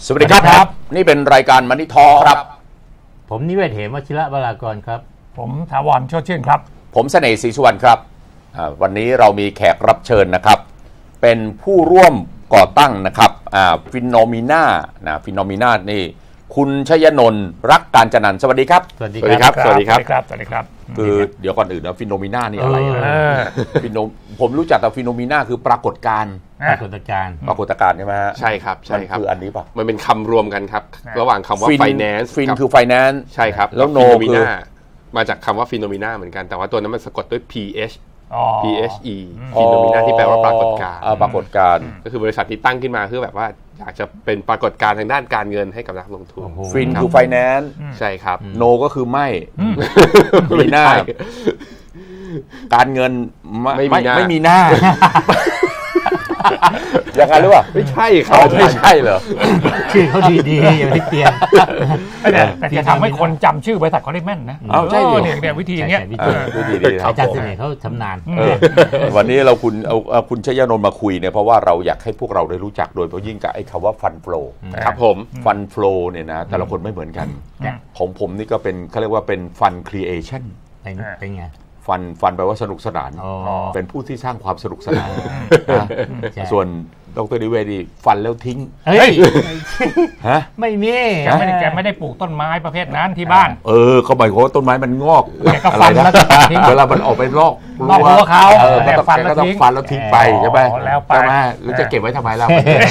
สวัสดีครับนี่เป็นรายการมันนี่ทอครับผมนิเวศเหมวชิระวรากรครับผมถาวรโชติชื่นครับผมเสน่ห์ศรีสุวรรณครับวันนี้เรามีแขกรับเชิญนะครับเป็นผู้ร่วมก่อตั้งนะครับฟิโนมิน่าฟิโนมิน่านี่คุณชยนนท์รักการจนันท์สวัสดีครับสวัสดีครับสวัสดีครับคือเดี๋ยวก่อนอื่นนะฟิโนมิน่านี่อะไรฟิโนผมรู้จักแต่ฟิโนมิน่าคือปรากฏการณ์ปรากฏการณ์ใช่ไหมฮะใช่ครับคืออันนี้ป่ะมันเป็นคำรวมกันครับระหว่างคำว่า finance ฟินคือ finance ใช่ครับแล้วโนคือมาจากคำว่าฟิโนมิน่าเหมือนกันแต่ว่าตัวนั้นมันสะกดด้วย PHE ฟิโนมิน่าที่แปลว่าปรากฏการณ์ปรากฏการณ์ก็คือบริษัทที่ตั้งขึ้นมาเพื่อแบบว่าอยากจะเป็นปรากฏการณ์ทางด้านการเงินให้กับนักลงทุนฟินคือ finance ใช่ครับโนก็คือไม่มีหน้าการเงินไม่มีหน้าอย่างนั้นหรือเปล่าไม่ใช่ครับไม่ใช่เหรอชื่อเขาดีๆอย่างที่เปลี่ยนแต่จะทำให้คนจำชื่อบริษัทเขาได้แม่นนะใช่เนี่ยวิธีเนี้ยอาจารย์เสน่ห์เขาชำนาญวันนี้เราคุณชยนนท์มาคุยเนี่ยเพราะว่าเราอยากให้พวกเราได้รู้จักโดยเฉพาะยิ่งกับไอ้คำว่าฟันโฟลครับผมฟันโฟลเนี่ยนะแต่ละคนไม่เหมือนกันของผมนี่ก็เป็นเขาเรียกว่าเป็นฟันครีเอชั่นเป็นไงฟันแปลว่าสนุกสนานเป็นผู้ที่สร้างความสนุกสนานส่วนดร.นิเวศฟันแล้วทิ้งฮะไม่มีแกไม่ได้ปลูกต้นไม้ประเภทนั้นที่บ้านเขาหมายความว่าต้นไม้มันงอกอะไรนะเวลามันออกไปลอกหัวเขาก็ต้องฟันแล้วทิ้งไปใช่ไหมใช่ไหมแล้วจะเก็บไว้ทำไมล่ะ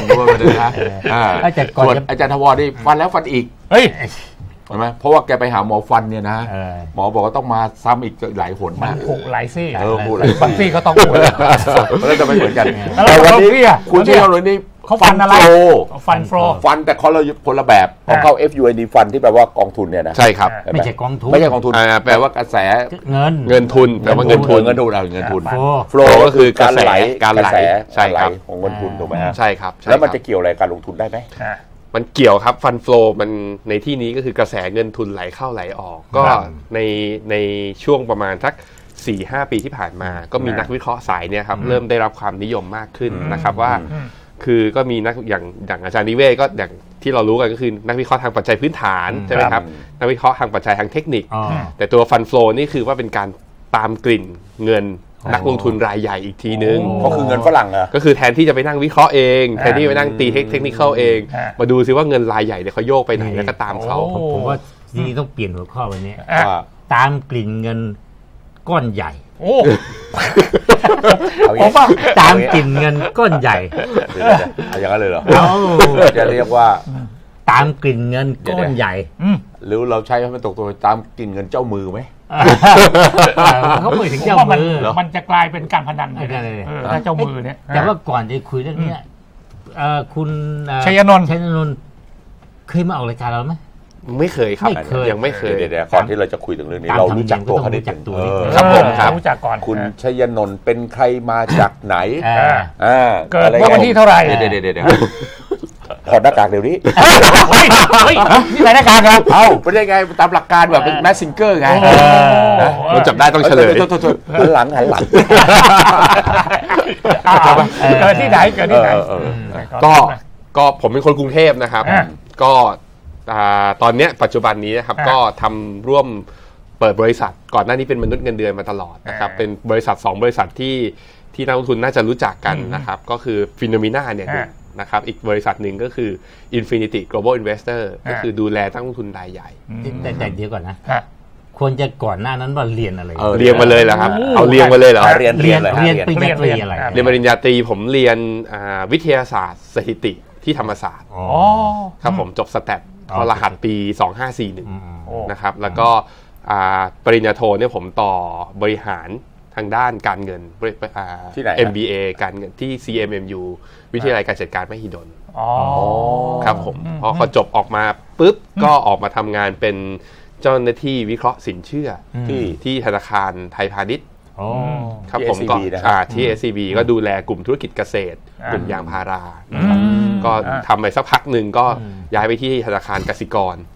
ส่วนอาจารย์ทวารนี่ฟันแล้วฟันอีกใช่ไหมเพราะว่าแกไปหาหมอฟันเนี่ยนะหมอบอกว่าต้องมาซ้ำอีกหลายหนมากผูกหลายซี่บางซี่ก็ต้องผูกแล้วจะไม่เหมือนกันแต่วันนี้คุณที่เราเลยนี่เขาฟันอะไรฟันแต่เขาคนละแบบของเขา FUND ฟันที่แปลว่ากองทุนเนี่ยนะใช่ครับไม่ใช่กองทุนแปลว่ากระแสเงินทุนแปลว่าเงินทุนโฟลก็คือการไหลใช่ครับของเงินทุนถูกไหมฮะใช่ครับแล้วมันจะเกี่ยวอะไรการลงทุนได้ไหมมันเกี่ยวครับฟันโฟลมันในที่นี้ก็คือกระแสเงินทุนไหลเข้าไหลออกก็ในช่วงประมาณสัก 4-5 ปีที่ผ่านมาก็มีนักวิเคราะห์สายเนี่ยครับเริ่มได้รับความนิยมมากขึ้นนะครับว่าคือก็มีนักอย่างอาจารย์นิเวศก็อย่างที่เรารู้กันก็คือนักวิเคราะห์ทางปัจจัยพื้นฐานใช่ไหมครับนักวิเคราะห์ทางปัจจัยทางเทคนิคแต่ตัวฟันโฟลนี่คือว่าเป็นการตามกลิ่นเงินนักลงทุนรายใหญ่อีกทีนึงก็คือเงินฝรั่งอะก็คือแทนที่จะไปนั่งวิเคราะห์เองแทนที่ไปนั่งตีเทคนิคเองมาดูซิว่าเงินรายใหญ่เนี่ยเขาโยกไปไหนแล้วก็ตามเขาผมว่าทีนี้ต้องเปลี่ยนหัวข้อวันนี้ตามกลิ่นเงินก้อนใหญ่ผมว่าตามกลิ่นเงินก้อนใหญ่อย่างนั้นเลยเหรอจะเรียกว่าตามกลิ่นเงินก้อนใหญ่หรือเราใช้ให้มันตกตัวตามกลิ่นเงินเจ้ามือไหมเขาหมายถึงเจ้ามือมันจะกลายเป็นการพนันถ้าเจ้ามือเนี่ยแต่ว่าก่อนจะคุยเรื่องนี้คุณชยนนท์เคยมาออกรายการเราไหมไม่เคยครับยังไม่เคยเดี๋ยวก่อนที่เราจะคุยถึงเรื่องนี้เรารู้จักตัวเขาได้ถึงครับผมรู้จักก่อนคุณชยนนท์เป็นใครมาจากไหนเกิดเมื่อวันที่เท่าไหร่เดี๋ยวถอดหน้ากากเดี๋ยวนี้นี่อะไรหน้ากากครับเป็นยังไงตามหลักการแบบเป็นแมสซิงเกอร์ไงเราจับได้ต้องเฉลยหันหลังเกิดที่ไหนก็ผมเป็นคนกรุงเทพนะครับก็ตอนนี้ปัจจุบันนี้นะครับก็ทำร่วมเปิดบริษัทก่อนหน้านี้เป็นมนุษย์เงินเดือนมาตลอดนะครับเป็นบริษัท2บริษัทที่นักลงทุนน่าจะรู้จักกันนะครับก็คือฟิโนมิน่าเนี่ยนะครับอีกบริษัทหนึ่งก็คือ Infinity Global Investor ก็คือดูแลนักลงทุนรายใหญ่แต่เดี๋ยวก่อนนะควรจะก่อนหน้านั้นว่าเรียนอะไรเรียนมาเลยเหรอครับเอาเรียนมาเลยเหรอเรียนปริญญาตรีอะไรเรียนปริญญาตรีผมเรียนวิทยาศาสตร์สถิติที่ธรรมศาสตร์ครับผมจบสแตทรหัสปี2541นะครับแล้วก็ปริญญาโทเนี่ยผมต่อบริหารทางด้านการเงินที่ไหน MBA การเงินที่ CMMU วิทยาลัยการจัดการมหิดลครับผมพอเขาจบออกมาปุ๊บก็ออกมาทำงานเป็นเจ้าหน้าที่วิเคราะห์สินเชื่อที่ธนาคารไทยพาณิชย์ครับผมก็ที่ SCB ก็ดูแลกลุ่มธุรกิจเกษตรกลุ่มยางพาราก็ทำไปสักพักหนึ่งก็ย้ายไปที่ธนาคารกสิกร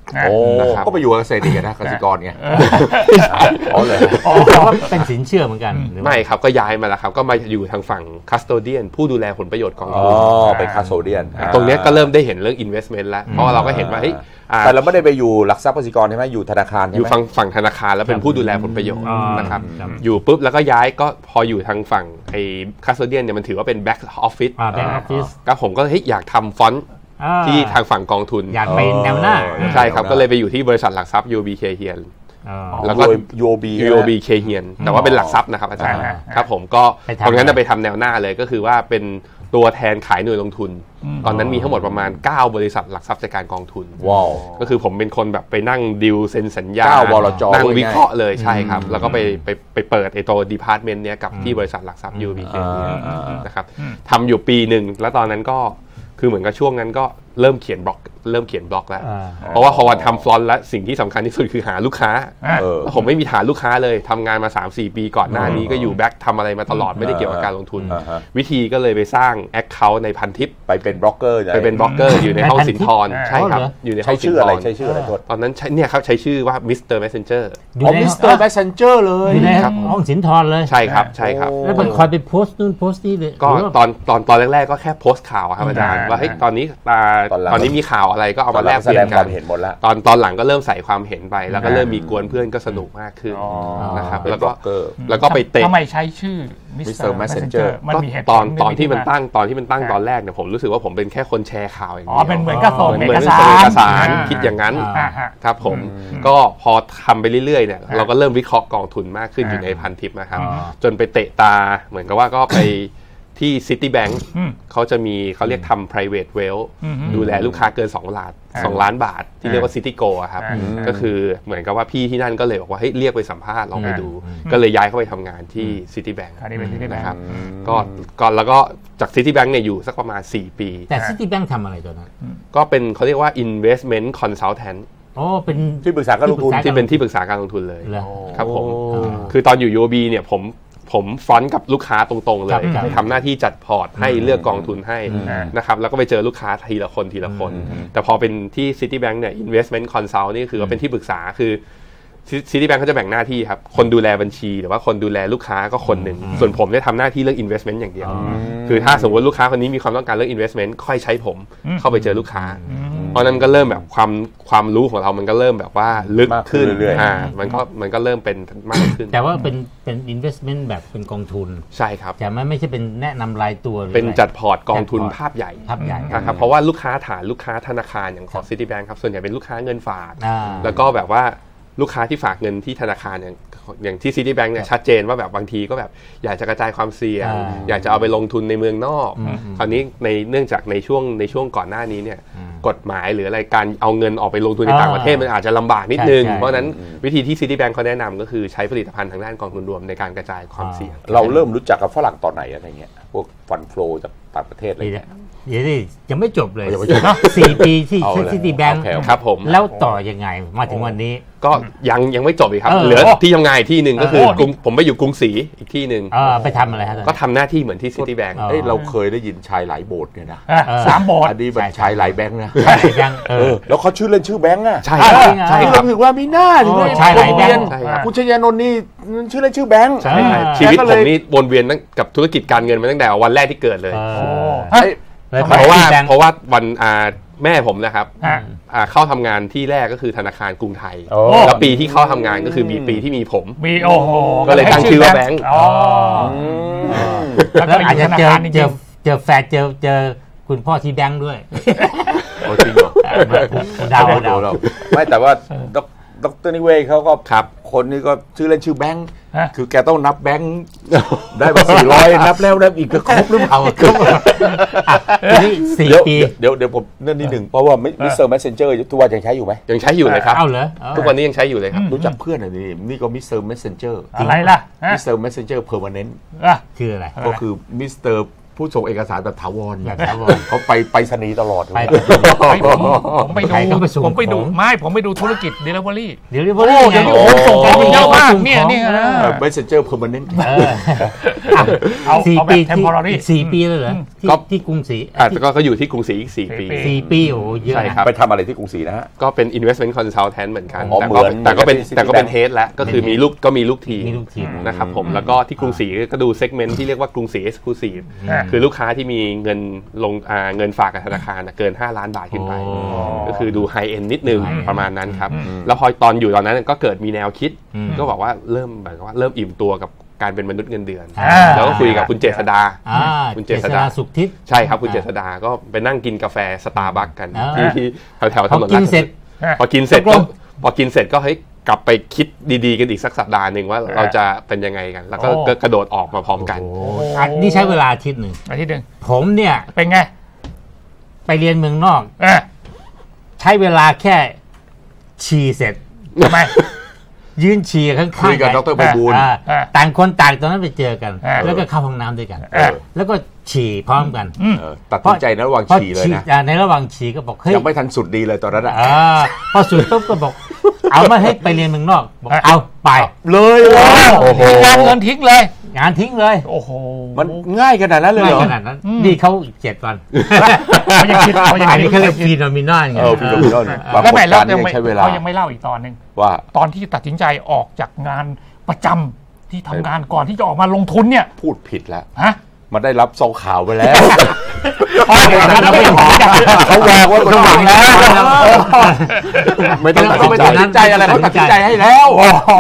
โอ้นะครับก็ไปอยู่กับเกษตรอีกนะเกษตรกรไงอ๋อเลยแต่ว่าเป็นสินเชื่อเหมือนกันหรือว่าไม่ครับก็ย้ายมาแล้วครับก็มาอยู่ทางฝั่ง custodian ผู้ดูแลผลประโยชน์กองอ๋อทุนเป็นคาโซเดียนตรงเนี้ยก็เริ่มได้เห็นเรื่อง investment แล้วเพราะว่าเราก็เห็นว่าเฮ้ยแต่เราไม่ได้ไปอยู่หลักทรัพย์กสิกรใช่ไหมอยู่ธนาคารใช่ไหมอยู่ฝั่งธนาคารแล้วเป็นผู้ดูแลผลประโยชน์อ๋อนะครับครับอยู่ปุ๊บแล้วก็ย้ายก็พออยู่ทางฝั่งไอ้ custodian เนี่ยมันถือว่าเป็น back office แบ็กออฟฟิศก็ผมก็เฮ้ยอยากทำฟอนต์ที่ทางฝั่งกองทุนอยากไปแนวหน้าใช่ครับก็เลยไปอยู่ที่บริษัทหลักทรัพย์ UOB Kay Hian แล้วก็ UOB UOB Kay Hian แต่ว่าเป็นหลักทรัพย์นะครับอาจารย์ ครับผมก็ไปทำตรงนั้นจะไปทำแนวหน้าเลยก็คือว่าเป็นตัวแทนขายหน่วยลงทุน ตอนนั้นมีทั้งหมดประมาณ9บริษัทหลักทรัพย์จัดการกองทุนว้าวก็คือผมเป็นคนแบบไปนั่งดิวเซ็นสัญญา 9 วรจนั่งพูดง่ายวิเคราะห์เลยใช่ครับ แล้วก็ไปเปิดไอ้ตัวดีพาร์ตเมนต์เนี้ยกับที่บริษัทหลักทรัพย์ UOB Kay Hian นะครับทำอยู่ปีหนึ่งแล้วตอนนั้นก็คือเหมือนกับช่วงนั้นก็เริ่มเขียนบล็อกแล้ว เพราะว่าพอวันทำฟลอนต์แล้วสิ่งที่สำคัญที่สุดคือหาลูกค้า ผมไม่มีฐานลูกค้าเลยทำงานมา 3-4 ปีก่อนหน้านี้ก็อยู่แบ็คทำอะไรมาตลอดไม่ได้เกี่ยวกับการลงทุน วิธีก็เลยไปสร้าง Account ในพันทิปไปเป็นบล็อกเกอร์ไปเป็นบล็อกเกอร์อยู่ในห้องสินทรใช่ครับอ๋อเหรออยู่ในห้ใช้องสิชื่นอทอะไรรใช้ชื่ออะไรโทษตอนนั้นเนี่ยครับใช้ชื่อว่า Mr. Messenger อ๋อมิสเตอร์แมสเซนเจอร์เลยอยู่ในครับห้องสินทรเลยใช่ครับใช่ครับแล้วมันคอยไปโพสต์นู่นโพสต์นี่เลยก็หรือว่าตอนแรกๆก็แค่โพสต์ข่าวครับอาจารย์ว่าเฮ้ยตอนนี้ตอนนี้มีข่าวอะไรก็เอามาแลกเปแสลี่ดยงนคกัวาน มเห็นหมดแล้วตอนหลังก็เริ่มใส่ความเห็นไปแล้วก็เริ่มมีกวนเพื่อนก็สนุกมากขึ้นนะครับเป็นแล้วบก็ล็อกเกอร์แล้วก็ไปเตะทำไมใช้ชื่อ Mr. Messenger มันก็มีเหตุผลตอนที่มันที่าตั้งตอนแรกเนี่ยผมรู้สึกว่าผมเป็นแค่คนแชร์ข่าวอย่างอ๋อเดียวเป็นเหมือนกับส่งเหมือนเอกสารส่งเอกสารอ่าคิดอย่างนั้นฮะครับผมก็พอทำไปเรื่อยๆเนี่ยเราก็เริ่มวิเคราะห์กองทุนมากขึ้นอยู่ในพันทิปนะครับอ๋อจนไปเตะตาเหมือนกับว่าก็ไปที่ Citibank เขาจะมีเขาเรียกทำ private wealth ดูแลลูกค้าเกิน2 ล้านบาทที่เรียกว่า Citigo อะครับก็คือเหมือนกับว่าพี่ที่นั่นก็เลยบอกว่าเฮ้ยเรียกไปสัมภาษณ์ลองไปดู ก็เลยย้ายเข้าไปทำงานที่ Citibank อันนี้เป็นที่ได้นะครับแก็แล้วก็จาก Citibank เนี่ยอยู่สักประมาณ4 ปีแต่ซิตี้แบงค์ทำอะไรตัวนั้นก็เป็นเขาเรียกว่า investment consultant โอ้เป็นที่ปรึกษาการลงทุนที่เป็นที่ปรึกษาการลงทุนเลยเหรอครับผมโอ้คือตอนอยู่ UOB เนี่ยผมฟรอนต์กับลูกค้าตรงๆเลครัยบครับทำหน้าที่จัดพอร์ตให้เลือกกองทุนให้นะครับแล้วก็ไปเจอลูกค้าทีละคนแต่พอเป็นที่ Citibank เนี่ย investment consult นี่คือว่าเป็นที่ปรึกษาคือ Citibank เขาจะแบ่งหน้าที่ครับคนดูแลบัญชีหรือว่าคนดูแลลูกค้าก็คนหนึ่งส่วนผมเนี่ยทำหน้าที่เรื่อง investment อย่างเดียว คือถ้าสมมติลูกค้าคนนี้มีความต้องการเรื่อง investment ค่อยใช้ผมเข้าไปเจอลูกค้า เพราะนั้นก็เริ่มแบบความรู้ของเรามันก็เริ่มแบบว่าลึกมากขึ้ขึ้นนเรื่อยๆมันก็เริ่มเป็นมากขึ้นแต่ว่าเป็น investment แบบเป็นกองทุนใช่ครับแต่ไม่ใช่เป็นแนะนำรายตัวหรือเป็นอะไรจัดพอร์ตกองทุนภาพใหญ่ภาพใหญ่นะครับเพราะว่าลูกค้าฐานลูกค้าธนาคารอย่างของ Citibank ครับส่วนใหญ่เป็นลูกค้าเงินฝากอ่าแล้วก็แบบว่าลูกค้าที่ฝากเงินที่ธนาคารอย่างที่ Citibank เนี่ยชัดเจนว่าแบบบางทีก็แบบอยากจะกระจายความเสี่ยง อยากจะเอาไปลงทุนในเมืองนอกคราวนี้เนื่องจากในช่วงก่อนหน้านี้เนี่ยกฎหมายหรืออะไรการเอาเงินออกไปลงทุนในต่างประเทศมันอาจจะลำบากนิดนึงใช่เพราะฉะนั้นวิธีที่ Citibank เขาแนะนำก็คือใช้ผลิตภัณฑ์ทางด้านกองทุนรวมในการกระจายความเสี่ยงเราเริ่มรู้จักกับฝรั่งตอนไหนอะไรเงี้ยพวกฟันโฟลจากต่างประเทศอะไรเดี๋ยวเงี้ยเดี๋ยวดิยังไม่จบเลยยังไม่จบ 4 ปีที่เอาเลยซิตี้แบงค์โอเคครับผมแล้วต่อยังไงมาถึงวันนี้ก็ยังไม่จบอีกครับเออเหลือที่ทำงานอีกที่หนึ่งก็คือกรุงผมไปอยู่กรุงศรีอีกที่หนึ่งไปทำอะไรฮะตอนก็นั้นทำหน้าที่เหมือนที่ Citibank อ๋อเอ้ยเราเคยได้ยินชายหลายโบสถ์เนี่ยนะ 3 โบสถ์อันนี้เป็นชายหลายแบงค์นะใช่ยังแล้วเขาชื่อเล่นชื่อแบงค์อะใช่อ่าครับจริงเหรอใช่ที่ครัเราบถือว่ามีหน้าถึงโอ้ได้ชายหลายแบงค์ใช่ครับคุณชยานนท์นี่ชื่อเล่นชื่อแบงค์ใช่ชีวิตแกก็ผเลยมนี่วนเวียนกับธุรกิจการเงินมาตั้งแต่วันแรกที่เกิดเลยเอ้ยแล้วเพราะว่าซิตี้แบงค์เพราะว่าวันแม่ผมนะครับฮะเข้าทำงานที่แรกก็คือธนาคารกรุงไทยโอ้แล้วปีที่เข้าทำงานก็คือมีปีที่มีผมมีโอ้โหก็เลยตั้งชื่อว่าแบงค์อ๋อแล้วอาจจะเจอธนาคารจริงๆเจอแฟนเจอคุณพ่อที่แบงค์ด้วยโอ้จริงเหรอเดาไม่แต่ว่าดรนิเวศเขาก็ครับคนนี้ก็ชื่อเล่นชื่อแบงค์ฮะคือแกต้องนับแบงค์ได้มา400นับแล้วนับอีกก็ครบหรือเปล่าทีนี้สี่ปีเดี๋ยวผมนั่นนิดหนึ่งเพราะว่ามิสเตอร์แมสเซนเจอร์ทุกวันยังใช้อยู่ไหมยังใช้อยู่เลยครับเอาเหรอทุกวันนี้ยังใช้อยู่เลยครับรู้จักเพื่อนอะไรนี่ก็มิสเตอร์แมสเซนเจอร์อะไรล่ะฮะมิสเตอร์แมสเซนเจอร์เพอร์มานนต์อ่ะคืออะไรก็คือมิสเตอร์ผู้ส่งเอกสารแบบถาวรแบบถาวรเขาไปสนีย์ตลอดไปผมไปใครก็ไปส่งผมไปดูของผมไปดูธุรกิจ delivery เดี๋ยวนี้โอ้เดี๋ยวนี้โอ้ส่งของเยอะมากเนี่ย Messenger permanent 4 แบบปี temporary 4 ปีเลยเหรอที่กรุงศรีก็อยู่ที่กรุงศรีอีก4 ปี 4 ปีโอ้เยอะใช่ครับไปทำอะไรที่กรุงศรีนะฮะก็เป็น investment consultant เหมือนกันอ๋อแต่ก็เป็นเหมือนแต่ก็เป็น head แล้วก็คือมีลูกทีมมีลูกทีมนะครับผมแล้วก็ที่กรุงศรีก็ดู segment ที่เรียกว่ากรุงศรี exclusive คือลูกค้าที่มีเงินลงเงินฝากกับธนาคารเกิน5 ล้านบาทขึ้นไป ก็คือดู high end นิดนึงประมาณนั้นครับแล้วพอตอนอยู่ตอนนั้นก็เกิดมีแนวคิดก็บอกว่าเริ่มอิ่มตัวกับการเป็นมนุษย์เงินเดือนแล้วก็คุยกับคุณเจษดาคุณเจษดาสุขทิพย์ใช่ครับคุณเจษดาก็ไปนั่งกินกาแฟสตาร์บัคกันที่แถวถนนพอกินเสร็จพอกินเสร็จก็เฮ้ยกลับไปคิดดีๆกันอีกสักสัปดาห์หนึ่งว่าเราจะเป็นยังไงกัน แล้วก็กระโดดออกมาพร้อมกันนี่ใช้เวลาอาทิตย์หนึ่งผมเนี่ยเป็นไงไปเรียนเมืองนอกใช้เวลาแค่ฉี่เสร็จทำไมยืนฉี่ข้างๆคุยกับดร.ไพบูลย์ต่างคนต่างตอนนั้นไปเจอกันแล้วก็เข้าห้องน้ำด้วยกันแล้วก็ฉี่พร้อมกันตัดสินใจในระหว่างฉี่เลยนะในระหว่างฉี่ก็บอกเฮ้ยยังไม่ทันสุดดีเลยตอนนั้นอ่ะพอสุดปุ๊บก็บอกเอามาให้ไปเรียนเมืองนอกบอกเอาไปเลยโอ้โหงานเงินทิ้งเลยงานทิ้งเลยโอ้โหมันง่ายขนาดนั้นเลยเหรอขนาดนั้นนี่เขาอีก7 วันเขายังคิดเขายังเขาเรียกฟีโนมินอลไงฟีโนมินอลแล้วไม่แล้วเขายังไม่เล่าอีกตอนนึงว่าตอนที่ตัดสินใจออกจากงานประจำที่ทำงานก่อนที่จะออกมาลงทุนเนี่ยพูดผิดแล้วฮะมันได้รับซองข่าวไปแล้วเขาวางว่าเขาวางแล้วไม่ต้องตัดสินใจอะไรเขาตัดสินใจให้แล้ว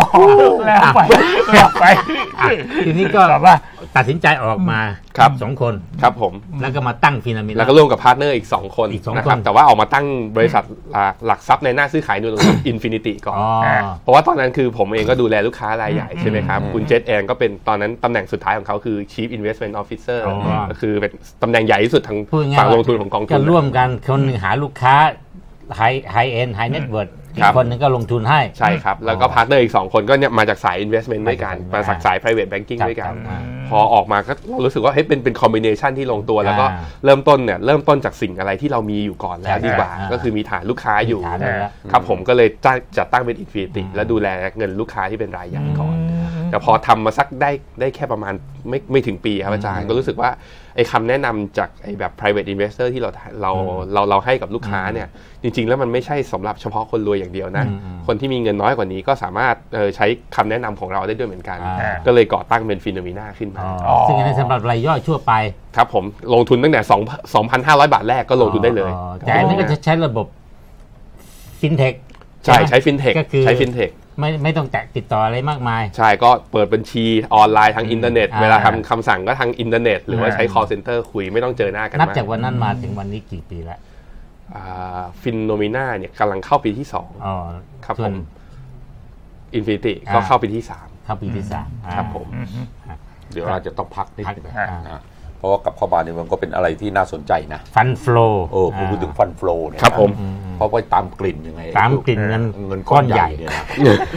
ไปทีนี้ก็แบบว่าตัดสินใจออกมา2 คนครับผมแล้วก็มาตั้งฟีโนมินอลแล้วก็ร่วมกับพาร์ทเนอร์อีก2 คนนะครับแต่ว่าออกมาตั้งบริษัทหลักทรัพย์ในหน้าซื้อขายนูนอินฟินิตี้ก่อนเพราะว่าตอนนั้นคือผมเองก็ดูแลลูกค้ารายใหญ่ใช่ไหมครับคุณเจษแอนก็เป็นตอนนั้นตำแหน่งสุดท้ายของเขาคือ Chief Investment Officer ก็คือเป็นตำแหน่งใหญ่ที่สุดทางฝั่งลงทุนของกองทุนก็ร่วมกันคนหนึ่งหาลูกค้าไฮเอ็นไฮเน็ตเวิร์ดอีกคนนึงก็ลงทุนให้ใช่ครับแล้วก็พาร์ทเนอร์อีก2 คนก็เนี่ยมาจากสาย investment ด้วยกันมาจากสาย private banking ด้วยกันพอออกมาก็รู้สึกว่าเฮ้ยเป็นคอมบิเนชันที่ลงตัวแล้วก็เริ่มต้นจากสิ่งอะไรที่เรามีอยู่ก่อนแล้วดีกว่าก็คือมีฐานลูกค้าอยู่ครับผมก็เลยจัดตั้งเป็น Infinity แล้วดูแลเงินลูกค้าที่เป็นรายใหญ่ก่อนแต่พอทำมาสักได้แค่ประมาณไม่ถึงปีครับอาจารย์ก็รู้สึกว่าไอ้คำแนะนำจากไอ้แบบ private investor ที่เราให้กับลูกค้าเนี่ยจริงๆแล้วมันไม่ใช่สำหรับเฉพาะคนรวยอย่างเดียวนะคนที่มีเงินน้อยกว่านี้ก็สามารถใช้คำแนะนำของเราได้ด้วยเหมือนกันก็เลยก่อตั้งเป็นฟิโนมิน่าขึ้นมาซึ่งอันนี้สำหรับรายย่อยทั่วไปครับผมลงทุนตั้งแต่ 2,500 บาทแรกก็ลงทุนได้เลยแต่อันนี้ก็จะใช้ระบบฟินเทคใช้ฟินเทคใช้ฟินเทคไม่ต้องติดต่ออะไรมากมายใช่ก็เปิดบัญชีออนไลน์ทางอินเทอร์เน็ตเวลาทำคำสั่งก็ทางอินเทอร์เน็ตหรือว่าใช้ call center คุยไม่ต้องเจอหน้ากันนับจากวันนั้นมาถึงวันนี้กี่ปีแล้วฟินโนมิน่าเนี่ยกำลังเข้าปีที่2ครับผมอินฟินิตี้ก็เข้าปีที่3 เข้าปีที่3 ครับผมเดี๋ยวเราจะต้องพักนิดนึงเพราะว่ากับเข้ามาเนี่ยมันก็เป็นอะไรที่น่าสนใจนะฟันโฟลผมพูดถึงฟันโฟลเนี่ยครับผมเพราะว่าตามกลิ่นยังไงตามกลิ่นเงินก้อนใหญ่เนี่ยนะ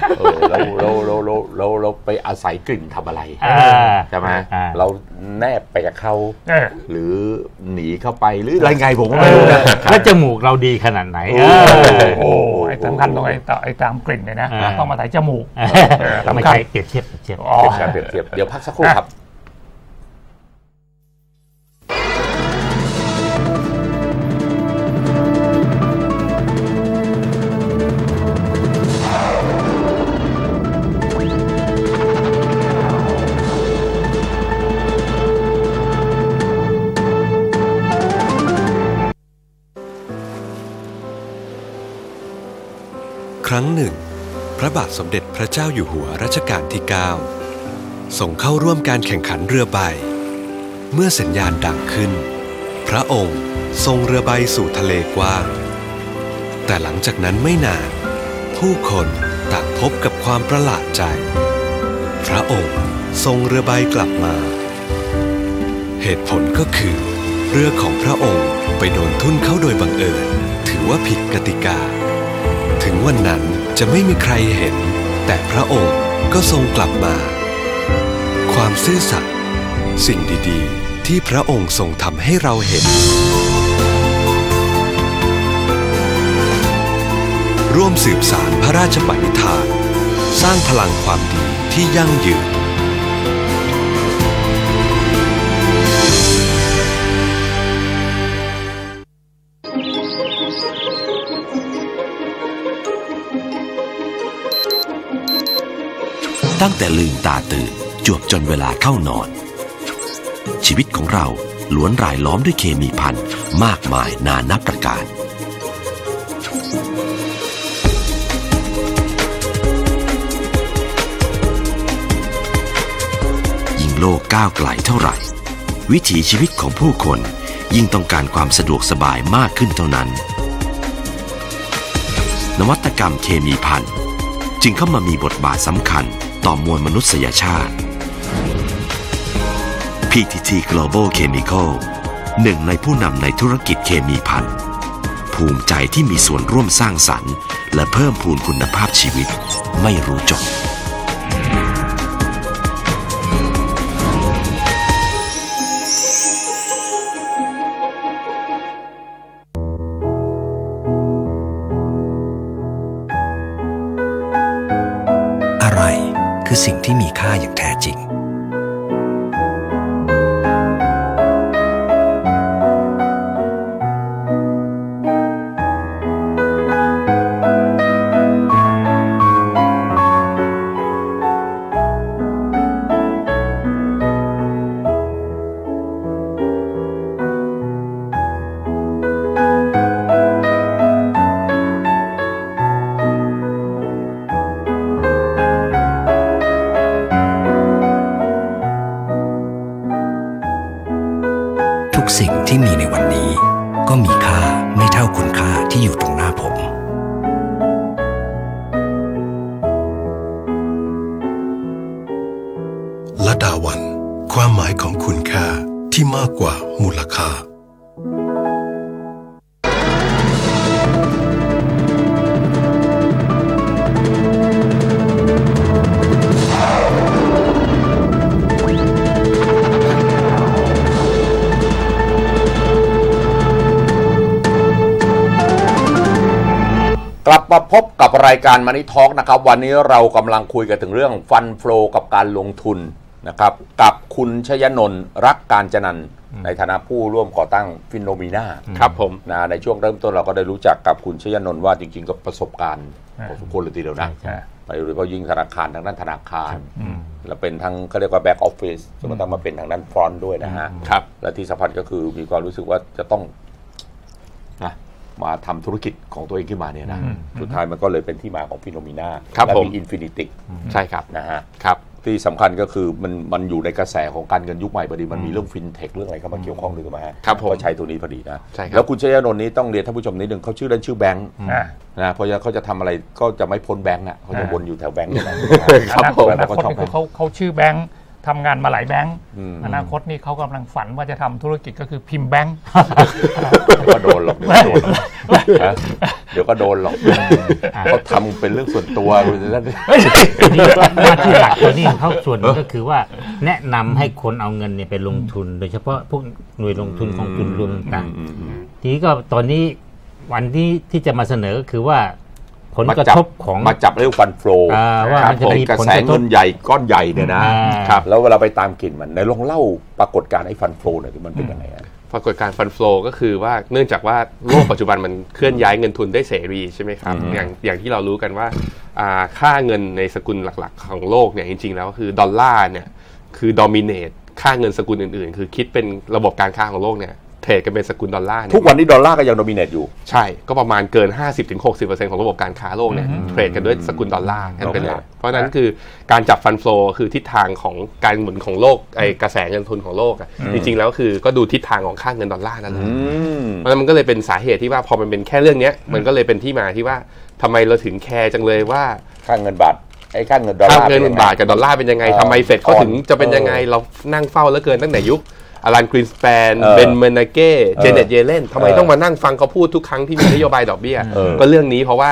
เราไปอาศัยกลิ่นทำอะไรใช่ไหมเราแนบไปกับเขาหรือหนีเข้าไปหรืออะไรไงผมก็ไม่รู้นะแล้วจมูกเราดีขนาดไหนไอ้สำคัญตรงไอ้ตามกลิ่นเนี่ยนะต้องมาใส่จมูกไม่ใช่เปรียบเทียบเดี๋ยวพักสักครู่ครับครั้งหนึ่งพระบาทสมเด็จพระเจ้าอยู่หัวรัชกาลที่ 9 ส่งเข้าร่วมการแข่งขันเรือใบเมื่อสัญญาณดังขึ้นพระองค์ทรงเรือใบสู่ทะเลกว้างแต่หลังจากนั้นไม่นานผู้คนต่างพบกับความประหลาดใจพระองค์ทรงเรือใบกลับมาเหตุผลก็คือเรือของพระองค์ไปโดนทุ่นเข้าโดยบังเอิญถือว่าผิดกติกาถึงวันนั้นจะไม่มีใครเห็นแต่พระองค์ก็ทรงกลับมาความซื่อสัตย์สิ่งดีๆที่พระองค์ทรงทำให้เราเห็นร่วมสืบสานพระราชปณิธานสร้างพลังความดีที่ยั่งยืนตั้งแต่ลืมตาตื่นจวบจนเวลาเข้านอนชีวิตของเราล้วนรายล้อมด้วยเคมีพันธุ์มากมายนานับประการยิ่งโลกก้าวไกลเท่าไหร่วิถีชีวิตของผู้คนยิ่งต้องการความสะดวกสบายมากขึ้นเท่านั้นนวัตกรรมเคมีพันธุ์จึงเข้ามามีบทบาทสำคัญต่อมวลมนุษยชาติ PTT Global Chemical หนึ่งในผู้นำในธุรกิจเคมีภัณฑ์ภูมิใจที่มีส่วนร่วมสร้างสรรค์และเพิ่มพูนคุณภาพชีวิตไม่รู้จบอะไรคือสิ่งที่มีค่าอย่างแท้จริงทุกสิ่งที่มีในวันนี้ก็มีค่าไม่เท่าคุณค่าที่อยู่ตรงหน้าผมละดาวันความหมายของคุณค่าที่มากกว่ามูลค่ากลับมาพบกับรายการMoney Talkนะครับวันนี้เรากำลังคุยกันถึงเรื่องฟันโฟลกับการลงทุนนะครับกับคุณชยนนท์รักการจนันท์ในฐานะผู้ร่วมก่อตั้งฟิโนมีนาครับผมในช่วงเริ่มต้นเราก็ได้รู้จักกับคุณชยนนท์ว่าจริงๆก็ประสบการณ์พอสมควรเลยทีเดียวนะไปโดยเฉพาะยิ่งธนาคารทางด้านธนาคารและเป็นทั้งเขาเรียกว่าแบ็กออฟฟิศจนกระทั่งมาเป็นทางด้านฟรอนต์ด้วยนะฮะและที่สำคัญก็คือมีความรู้สึกว่าจะต้องนะมาทำธุรกิจของตัวเองขึ้นมาเนี่ยนะสุดท้ายมันก็เลยเป็นที่มาของฟิโนมีนาและมีอินฟินิตี้ใช่ครับนะฮะครับที่สำคัญก็คือมันอยู่ในกระแสของการเงินยุคใหม่พอดีมันมีเรื่องฟินเทคเรื่องอะไรเข้ามาเกี่ยวข้องด้วยมาฮะก็ใช้ตัวนี้พอดีนะแล้วคุณชยนนท์นี้ต้องเรียนท่านผู้ชมนิดนึงเขาชื่อเล่นชื่อแบงค์นะเพราะเขาจะทำอะไรก็จะไม่พ้นแบงค์อ่ะเขาจะวนอยู่แถวแบงค์นี่แหละครับผมเขาชื่อแบงค์ทำงานมาหลายแบงค์อนาคตนี่เขากำลังฝันว่าจะทำธุรกิจก็คือพิมพ์แบงค์ก็โดนหรอกเดี๋ยวก็โดนหรอกเขาทำเป็นเรื่องส่วนตัวแล้วนี่หน้าที่หลักตัวนี้เขาส่วนนึงก็คือว่าแนะนำให้คนเอาเงินเนี่ยไปลงทุนโดยเฉพาะพวกหน่วยลงทุนของทุนรวมต่างทีนี้ก็ตอนนี้วันที่จะมาเสนอก็คือว่าผลกระทบของมาจับเรื่องฟันโฟลว่ามันจะมีกระแสเงินใหญ่ก้อนใหญ่เนี่ยนะครับแล้วเวลาไปตามกลิ่นมันในลองเล่าปรากฏการณ์ไอ้ฟันโฟลเนี่ยมันเป็นยังไงปรากฏการณ์ฟันโฟลก็คือว่าเนื่องจากว่าโลกปัจจุบันมันเคลื่อนย้ายเงินทุนได้เสรีใช่ไหมครับอย่างที่เรารู้กันว่าค่าเงินในสกุลหลักๆของโลกเนี่ยจริงๆแล้วคือดอลลาร์เนี่ยคือดอมิเนตค่าเงินสกุลอื่นๆคือคิดเป็นระบบการค้าของโลกเนี่ยเทรดกันเป็นสกุลดอลลาร์ทุกวันนี้ดอลลาร์ก็ยังโดมิเนตอยู่ใช่ก็ประมาณเกิน 50-60% ของระบบการค้าโลกเนี่ยเทรดกันด้วยสกุลดอลลาร์กันเป็นหลักเพราะนั้นคือการจับฟันโฟลคือทิศทางของการหมุนของโลกไอกระแสเงินทุนของโลกจริงๆแล้วคือก็ดูทิศทางของค่าเงินดอลลาร์นั่นแหละเพราะนั้นมันก็เลยเป็นสาเหตุที่ว่าพอมันเป็นแค่เรื่องนี้มันก็เลยเป็นที่มาที่ว่าทำไมเราถึงแคร์จังเลยว่าค่าเงินบาทไอ้ค่าเงินดอลลาร์ค่าเงินบาทกับดอลลาร์เป็นยังไงทำไมเฟดเขาถึงจะเป็นยังไงเรานั่งเฝ้าแล้วเกินตั้งแต่ยุคอลันกรีนสแปนเบนเมนาเก้เจเน็ตเยเลนทำไมต้องมานั่งฟังเขาพูดทุกครั้งที่มีนโยบายดอกเบี้ยก็เรื่องนี้เพราะว่า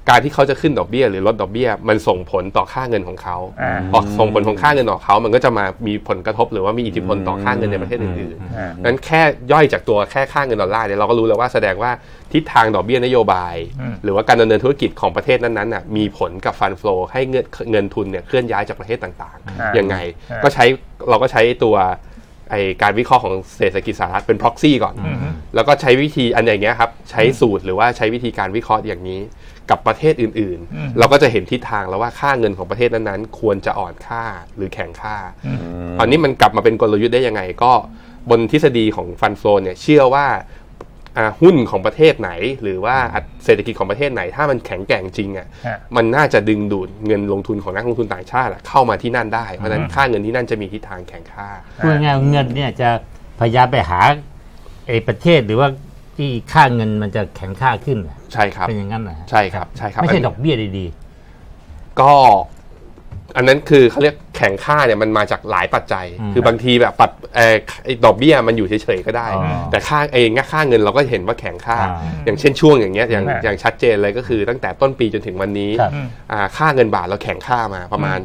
การที่เขาจะขึ้นดอกเบี้ยหรือลดดอกเบี้ยมันส่งผลต่อค่าเงินของเขาพอส่งผลของค่าเงินของเขามันก็จะมามีผลกระทบหรือว่ามีอิทธิพลต่อค่าเงินในประเทศอื่นๆนั้นแค่ย่อยจากตัวแค่ค่าเงินดอลลาร์เนี่ยเราก็รู้แล้วว่าแสดงว่าทิศทางดอกเบี้ยนโยบายหรือว่าการดำเนินธุรกิจของประเทศนั้นๆมีผลกับฟันโฟลให้เงินทุนเนี่ยเคลื่อนย้ายจากประเทศต่างๆยังไงเราก็ใช้ตัวการวิเคราะห์ของเศรษฐกิจสหรัฐเป็น proxy ก่อนแล้วก็ใช้วิธีอันอย่างเงี้ยครับใช้สูตรหรือว่าใช้วิธีการวิเคราะห์อย่างนี้กับประเทศอื่นๆเราก็จะเห็นทิศทางแล้วว่าค่าเงินของประเทศนั้นๆควรจะอ่อนค่าหรือแข็งค่าตอนนี้มันกลับมาเป็นกลยุทธ์ได้ยังไงก็บนทฤษฎีของฟันโฟลเนี่ยเชื่อว่าหุ้นของประเทศไหนหรือว่าเศรษฐกิจของประเทศไหนถ้ามันแข็งแกร่งจริงมันน่าจะดึงดูดเงินลงทุนของนักลงทุนต่างชาติเข้ามาที่นั่นได้เพราะฉะนั้นค่าเงินที่นั่นจะมีทิศทางแข็งค่าพูดง่ายๆเงินเนี่ยจะพยายามไปหาประเทศหรือว่าที่ค่าเงินมันจะแข็งค่าขึ้นใช่ครับเป็นอย่างนั้นนะใช่ครับใช่ครับไม่ใช่ดอกเบี้ยดีๆก็อันนั้นคือเขาเรียกแข็งค่าเนี่ยมันมาจากหลายปัจจัยคือบางทีแบบดอกเบี้ยมันอยู่เฉยๆก็ได้แต่ค่าเงินเราก็เห็นว่าแข็งค่าอย่างเช่นช่วงอย่างเงี้ยอย่างชัดเจนเลยก็คือตั้งแต่ต้นปีจนถึงวันนี้ค่าเงินบาทเราแข็งค่ามาประมาณ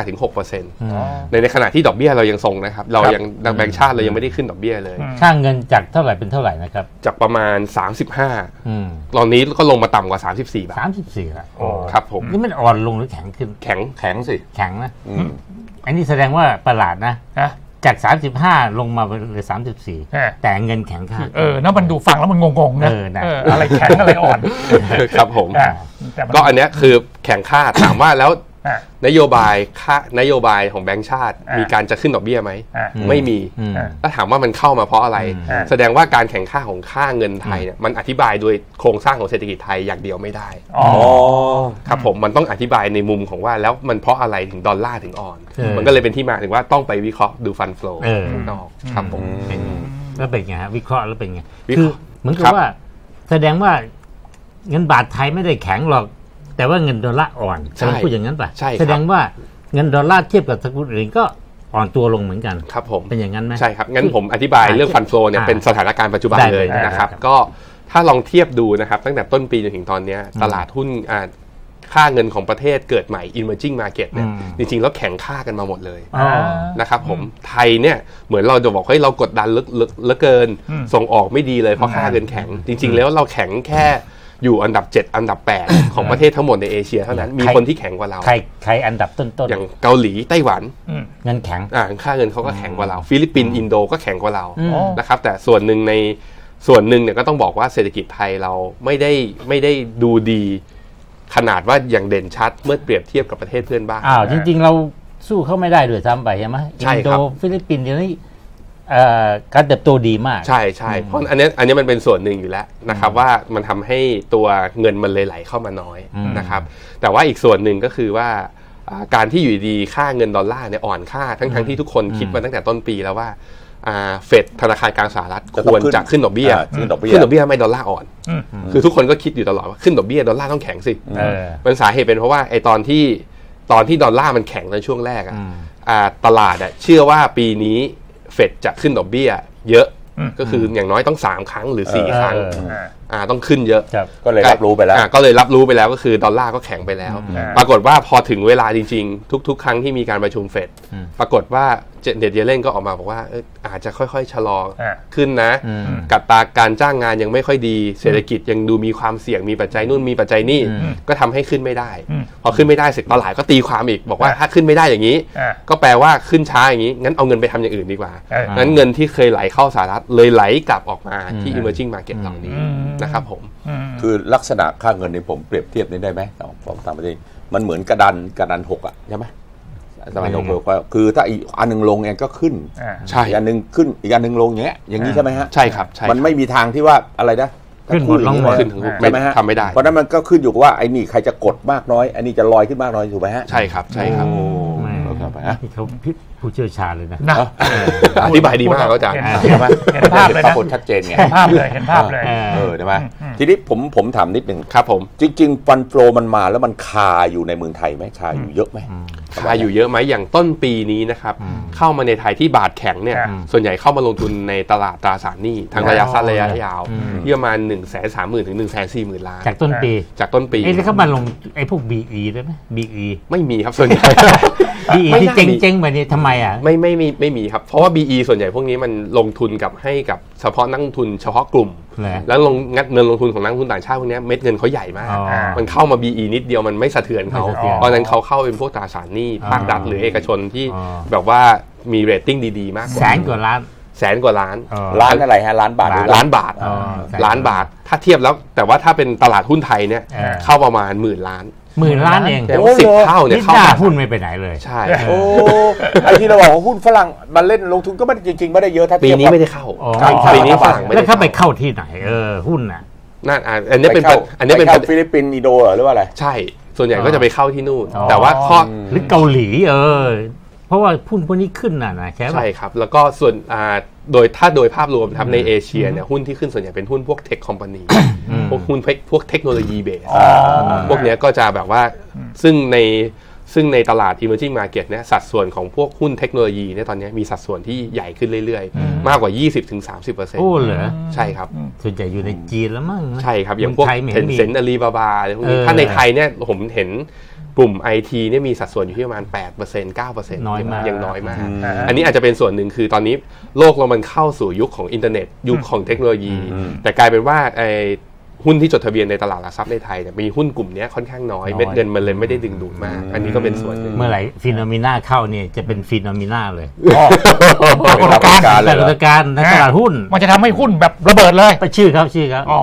5-6% ในขณะที่ดอกเบี้ยเรายังทรงนะครับเรายังแบงก์ชาติเรายังไม่ได้ขึ้นดอกเบี้ยเลยค่าเงินจากเท่าไหร่เป็นเท่าไหร่นะครับจากประมาณ35ตอนนี้ก็ลงมาต่ำกว่า34 บาท 34แล้วครับผมนี่มันอ่อนลงหรือแข็งขึ้นแข็งสิแข็งนะอันนี้แสดงว่าประหลาดนะจาก35ลงมาเหลือ34แต่เงินแข็งค่านะมันดูฟังแล้วมันงงๆนะอะไรแข็งอะไรอ่อนครับผมก็อันนี้คือแข็งค่าถามว่าแล้วนโยบายของแบงก์ชาติมีการจะขึ้นดอกเบี้ยไหมไม่มีแล้วถามว่ามันเข้ามาเพราะอะไรแสดงว่าการแข่งค่าของค่าเงินไทยเนี่ยมันอธิบายโดยโครงสร้างของเศรษฐกิจไทยอย่างเดียวไม่ได้ครับผมมันต้องอธิบายในมุมของว่าแล้วมันเพราะอะไรถึงดอลลาร์ถึงอ่อนมันก็เลยเป็นที่มาถึงว่าต้องไปวิเคราะห์ดูฟันโฟลข้างนอกครับผมแล้วเป็นไงฮะวิเคราะห์แล้วเป็นไงคือเหมือนกับว่าแสดงว่าเงินบาทไทยไม่ได้แข็งหรอกแต่ว่าเงินดอลลาร์อ่อนจะพูดอย่างนั้นป่ะแสดงว่าเงินดอลลาร์เทียบกับสกุลอื่นก็อ่อนตัวลงเหมือนกันครับผมเป็นอย่างนั้นไหมใช่ครับงั้นผมอธิบายเรื่องฟันโฟเนี่ยเป็นสถานการณ์ปัจจุบันเลยนะครับก็ถ้าลองเทียบดูนะครับตั้งแต่ต้นปีจนถึงตอนนี้ตลาดหุ้นค่าเงินของประเทศเกิดใหม่ emerging market เนี่ยจริงๆแล้วแข็งค่ากันมาหมดเลยนะครับผมไทยเนี่ยเหมือนเราจะบอกเฮ้ยเรากดดันเหลือเกินส่งออกไม่ดีเลยเพราะค่าเงินแข็งจริงๆแล้วเราแข็งแค่อยู่อันดับ7อันดับ8ของประเทศทั้งหมดในเอเชียเท่านั้นมีคนที่แข็งกว่าเราใครอันดับต้นๆอย่างเกาหลีไต้หวันเงินแข็งค่าเงินเขาก็แข็งกว่าเราฟิลิปปินส์อินโดก็แข็งกว่าเรานะครับแต่ส่วนหนึ่งเนี่ยก็ต้องบอกว่าเศรษฐกิจไทยเราไม่ได้ดูดีขนาดว่าอย่างเด่นชัดเมื่อเปรียบเทียบกับประเทศเพื่อนบ้านจริงๆเราสู้เขาไม่ได้ด้วยซ้ำไปใช่ไหมอินโดฟิลิปปินส์เดี๋ยวนี้การเติบโตดีมากใช่เพราะอันนี้มันเป็นส่วนหนึ่งอยู่แล้วนะครับว่ามันทำให้ตัวเงินมันเลยไหลเข้ามาน้อยนะครับแต่ว่าอีกส่วนหนึ่งก็คือว่าการที่อยู่ดีค่าเงินดอลลาร์เนี่ยอ่อนค่าทั้งที่ทุกคนคิดมาตั้งแต่ต้นปีแล้วว่าเฟดธนาคารกลางสหรัฐควรจะขึ้นดอกเบี้ยขึ้นดอกเบี้ยไม่ดอลลาร์อ่อนคือทุกคนก็คิดอยู่ตลอดว่าขึ้นดอกเบี้ยดอลลาร์ต้องแข็งสิเป็นสาเหตุเป็นเพราะว่าไอ้ตอนที่ดอลลาร์มันแข็งในช่วงแรกตลาดเชื่อว่าปีนี้เฟดจะขึ้นดอกเบี้ยเยอะก็คืออย่างน้อยต้อง3ครั้งหรือ4ครั้งต้องขึ้นเยอะก็เลยรับรู้ไปแล้วก็คือดอลลาร์ก็แข็งไปแล้วปรากฏว่าพอถึงเวลาจริงๆทุกครั้งที่มีการประชุมเฟดปรากฏว่าเน็ตเยเลนก็ออกมาบอกว่าอาจจะค่อยๆชะลอขึ้นนะกับตาการจ้างงานยังไม่ค่อยดีเศรษฐกิจยังดูมีความเสี่ยงมีปัจจัยนู่นมีปัจจัยนี่ก็ทำให้ขึ้นไม่ได้พอขึ้นไม่ได้เสร็จตลาดก็ตีความอีกบอกว่าถ้าขึ้นไม่ได้อย่างนี้ก็แปลว่าขึ้นช้าอย่างนี้งั้นเอาเงินไปทำอย่างอื่นดีกว่างั้นเงินที่เคยไหลเข้าสหรัฐเลยไหลกลับออกมาที่ emerging market เหล่านี้นะครับผมคือลักษณะค่าเงินนี่ผมเปรียบเทียบนี้ได้ไหมผมทำไปเองมันเหมือนกระดาน6ใช่ไหมสมัยเราคือถ้าอีกอันหนึ่งลงเองก็ขึ้นใช่อีกอันหนึ่งขึ้นอีกอันหนึ่งลงอย่างนี้ใช่ไหมฮะใช่ครับมันไม่มีทางที่ว่าอะไรนะขึ้นหมดลงหมดใช่ไหมฮะทำไม่ได้เพราะนั้นมันก็ขึ้นอยู่กับว่าไอ้นี่ใครจะกดมากน้อยอันนี้จะลอยขึ้นมากน้อยถูกไหมฮะใช่ครับเขาผู้เชี่ยวชาญเลยนะอธิบายดีมากอาจารย์ใช่ไหมเห็นภาพเลยปรานะกฏชัดเจนไงเห็นภาพเลยเห็นภาพเลยใช่ไหมทีนี้ผมถามนิดหนึ่งครับผมจริงๆฟันโฟลมันมาแล้วมันคาอยู่ในเมืองไทยไหมคาอยู่เยอะไหมคาอยู่เยอะไหมอย่างต้นปีนี้นะครับเข้ามาในไทยที่บาทแข็งเนี่ยส่วนใหญ่เข้ามาลงทุนในตลาดตราสารหนี้ทั้งระยะสั้นระยะยาวที่ประมาณ 130,000 ถึง 140,000 ล้านจากต้นปีจากต้นปีแล้วเขามาลงไอ้พวก BE ด้วยไหม BE ไม่มีครับส่วนใหญ่ BE ที่เจ๊งๆแบบนี้ทำไมอ่ะไม่มีครับเพราะว่า BE ส่วนใหญ่พวกนี้มันลงทุนให้กับเฉพาะนักลงทุนเฉพาะกลุ่ม แล้วงัดเงินลงทุนของนักลงทุนต่างชาติพวกนี้เม็ดเงินเขาใหญ่มากมันเข้ามา BE นิดเดียวมันไม่สะเทือนเขาเพราะฉะนั้นเขาเข้าเป็นพวกตราสารหนี้ภาครัฐหรือเอกชนที่แบบว่ามีเรตติ้งดีๆมากกว่าแสนกว่าล้านแสนกว่าล้านล้านอะไรฮะล้านบาทล้านบาทล้านบาทถ้าเทียบแล้วแต่ว่าถ้าเป็นตลาดหุ้นไทยเนี่ยเข้าประมาณ10,000 ล้าน 10,000 ล้านเองแต่ว่า10 เท่าเนี่ยนี่เข้าหน้ามาหุ้นไม่ไปไหนเลยใช่โอ้ไอที่เราบอกว่าหุ้นฝรั่งมาเล่นลงทุนก็ไม่จริงๆไม่ได้เยอะถ้าปีเทียบนี้ไม่ได้เข้า ปีนี้ฝรั่งไม่แล้ได้วเขาไปเข้าที่ไหนหุ้นน่ะนั่นอันนี้เป็นไปเข้าฟิลิปปินส์อินโดหรือว่าอะไรใช่ส่วนใหญ่ก็จะไปเข้าที่นู่นแต่ว่าข้อหรือเกาหลีเพราะว่าหุ้นพวกนี้ขึ้นน่ะนะใช่ครับแล้วก็ส่วนโดยภาพรวมครับในเอเชียเนี่ยหุ้นที่ขึ้นส่วนใหญ่เป็นหุ้นพวกเทคคอมพานีพวกหุ้นพวกเทคโนโลยีเบสพวกเนี้ยก็จะแบบว่าซึ่งในตลาด emerging market เนี่ยสัดส่วนของพวกหุ้นเทคโนโลยีเนี่ยตอนนี้มีสัดส่วนที่ใหญ่ขึ้นเรื่อยๆมากกว่า 20-30% โอ้เหรอใช่ครับส่วนใหญ่อยู่ในจีนแล้วมั้งใช่ครับอย่างพวกTencent Alibaba อะไรพวกนี้ถ้าในไทยเนี่ยผมเห็นกลุ่ม IT เนี่ยมีสัดส่วนอยู่ที่ประมาณ 8% 9% น้อยมากยังน้อยมากอันนี้อาจจะเป็นส่วนหนึ่งคือตอนนี้โลกเรามันเข้าสู่ยุคของอินเทอร์เน็ตยุคของเทคโนโลยีแต่กลายเป็นว่าหุ้นที่จดทะเบียนในตลาดหลักทรัพย์ในไทยมีหุ้นกลุ่มนี้ค่อนข้างน้อยเม็ดเงินมันเลยไม่ได้ดึงดูดมากอันนี้ก็เป็นส่วนหนึ่งเมื่อไหร่ฟีโนมิน่าเข้าเนี่ยจะเป็นฟีโนมิน่าเลยปรากฏการณ์ในตลาดหุ้นมันจะทำให้หุ้นแบบระเบิดเลยไปชื่อครับ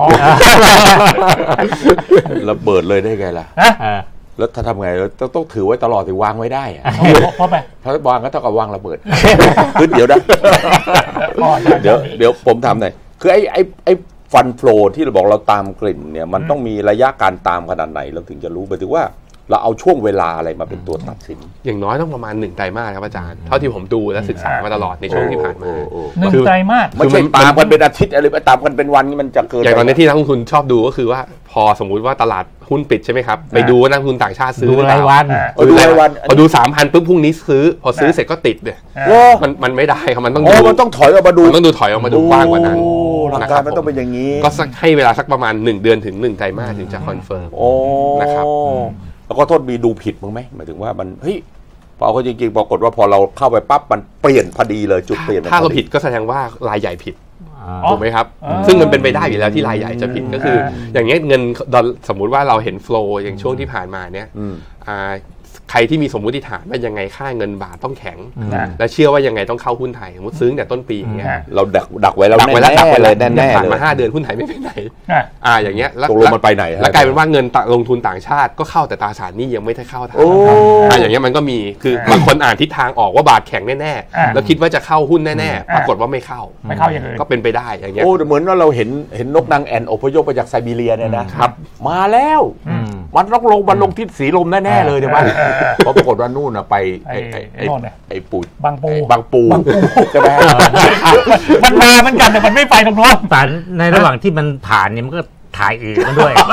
ระเบิดเลยได้ไงล่ะแล้วถ้าทำไงต้องถือไว้ตลอดถึงวางไว้ได้เพราะไปถ้าวางก็ต้องกับวางระเบิดคือเดี๋ยวนะเดี๋ยวผมทำหน่อยคือไอ้ฟันโฟลที่เราบอกเราตามกลิ่นเนี่ยมันต้องมีระยะการตามขนาดไหนเราถึงจะรู้ไปถึงว่าเราเอาช่วงเวลาอะไรมาเป็นตัวตัดสินอย่างน้อยต้องประมาณ1 ไตรมาสครับอาจารย์เท่าที่ผมดูและศึกษามาตลอดในช่วงที่ผ่านมา 1 ไตรมาสไม่ใช่ตามกันเป็นอาทิตย์อะไรไปตามกันเป็นวันนี่มันจะเกินอย่างตอนนี้ที่นักลงทุนชอบดูก็คือว่าพอสมมุติว่าตลาดหุ้นปิดใช่ไหมครับไปดูว่านักลงทุนต่างชาติซื้อรายวันพอดู 3,000 ปุ๊บพรุ่งนี้ซื้อพอซื้อเสร็จก็ติดเนี่ยมันไม่ได้ครับมันต้องถอยออกมาดูต้องดูถอยออกมาดูกว้างกว่านั้นหลักการมันต้องเป็นอย่างนี้ก็ให้เวลาสักประมาณ1 เดือนถึง1 ไตรมาสถึงจะคอนเฟิร์มนะครับแล้วก็โทษมีดูผิดมั้งไหมหมายถึงว่ามันเฮ้ยพอเขาจริงๆปรากฏว่าพอเราเข้าไปปั๊บมันเปลี่ยนพอดีเลยจุดเปลี่ยนถ้าเราผิดก็แสดงว่ารายใหญ่ผิดถูกไหมครับซึ่งมันเป็นไปได้อยู่แล้วที่รายใหญ่จะผิดก็คืออย่างเงี้ยเงินสมมุติว่าเราเห็นโฟลว์อย่างช่วงที่ผ่านมาเนี่ยใครที่มีสมมุติฐานว่ายังไงค่าเงินบาทต้องแข็งและเชื่อว่ายังไงต้องเข้าหุ้นไทยสมมติซื้อแต่ต้นปีอย่างเงี้ยเราดักไว้แล้วแน่ๆผ่านมา5 เดือนหุ้นไทยไม่ไปไหนอย่างเงี้ยตกลงมันไปไหนแล้วกลายเป็นว่าเงินลงทุนต่างชาติก็เข้าแต่ตราสารหนี้ยังไม่ได้เข้าไทยอย่างเงี้ยมันก็มีคือบางคนอ่านทิศทางออกว่าบาทแข็งแน่ๆแล้วคิดว่าจะเข้าหุ้นแน่ๆปรากฏว่าไม่เข้าอย่างอื่นก็เป็นไปได้อย่างเงี้ยเหมือนว่าเราเห็นนกนางแอ่นอพยพมาจากไซบีเรียเนี่ยนะครับมาแล้วมันลงทิศสีลมแน่ๆเลยใช่ไหมเพราะปรากฏว่านู่นนะไปไอ้ปูบางปูใช่ไหมมันมาเหมือนกันแต่มันไม่ไปตรงนู้นแต่ในระหว่างที่มันผ่านเนี่ยมันก็ถ่ายอื่นมันด้วย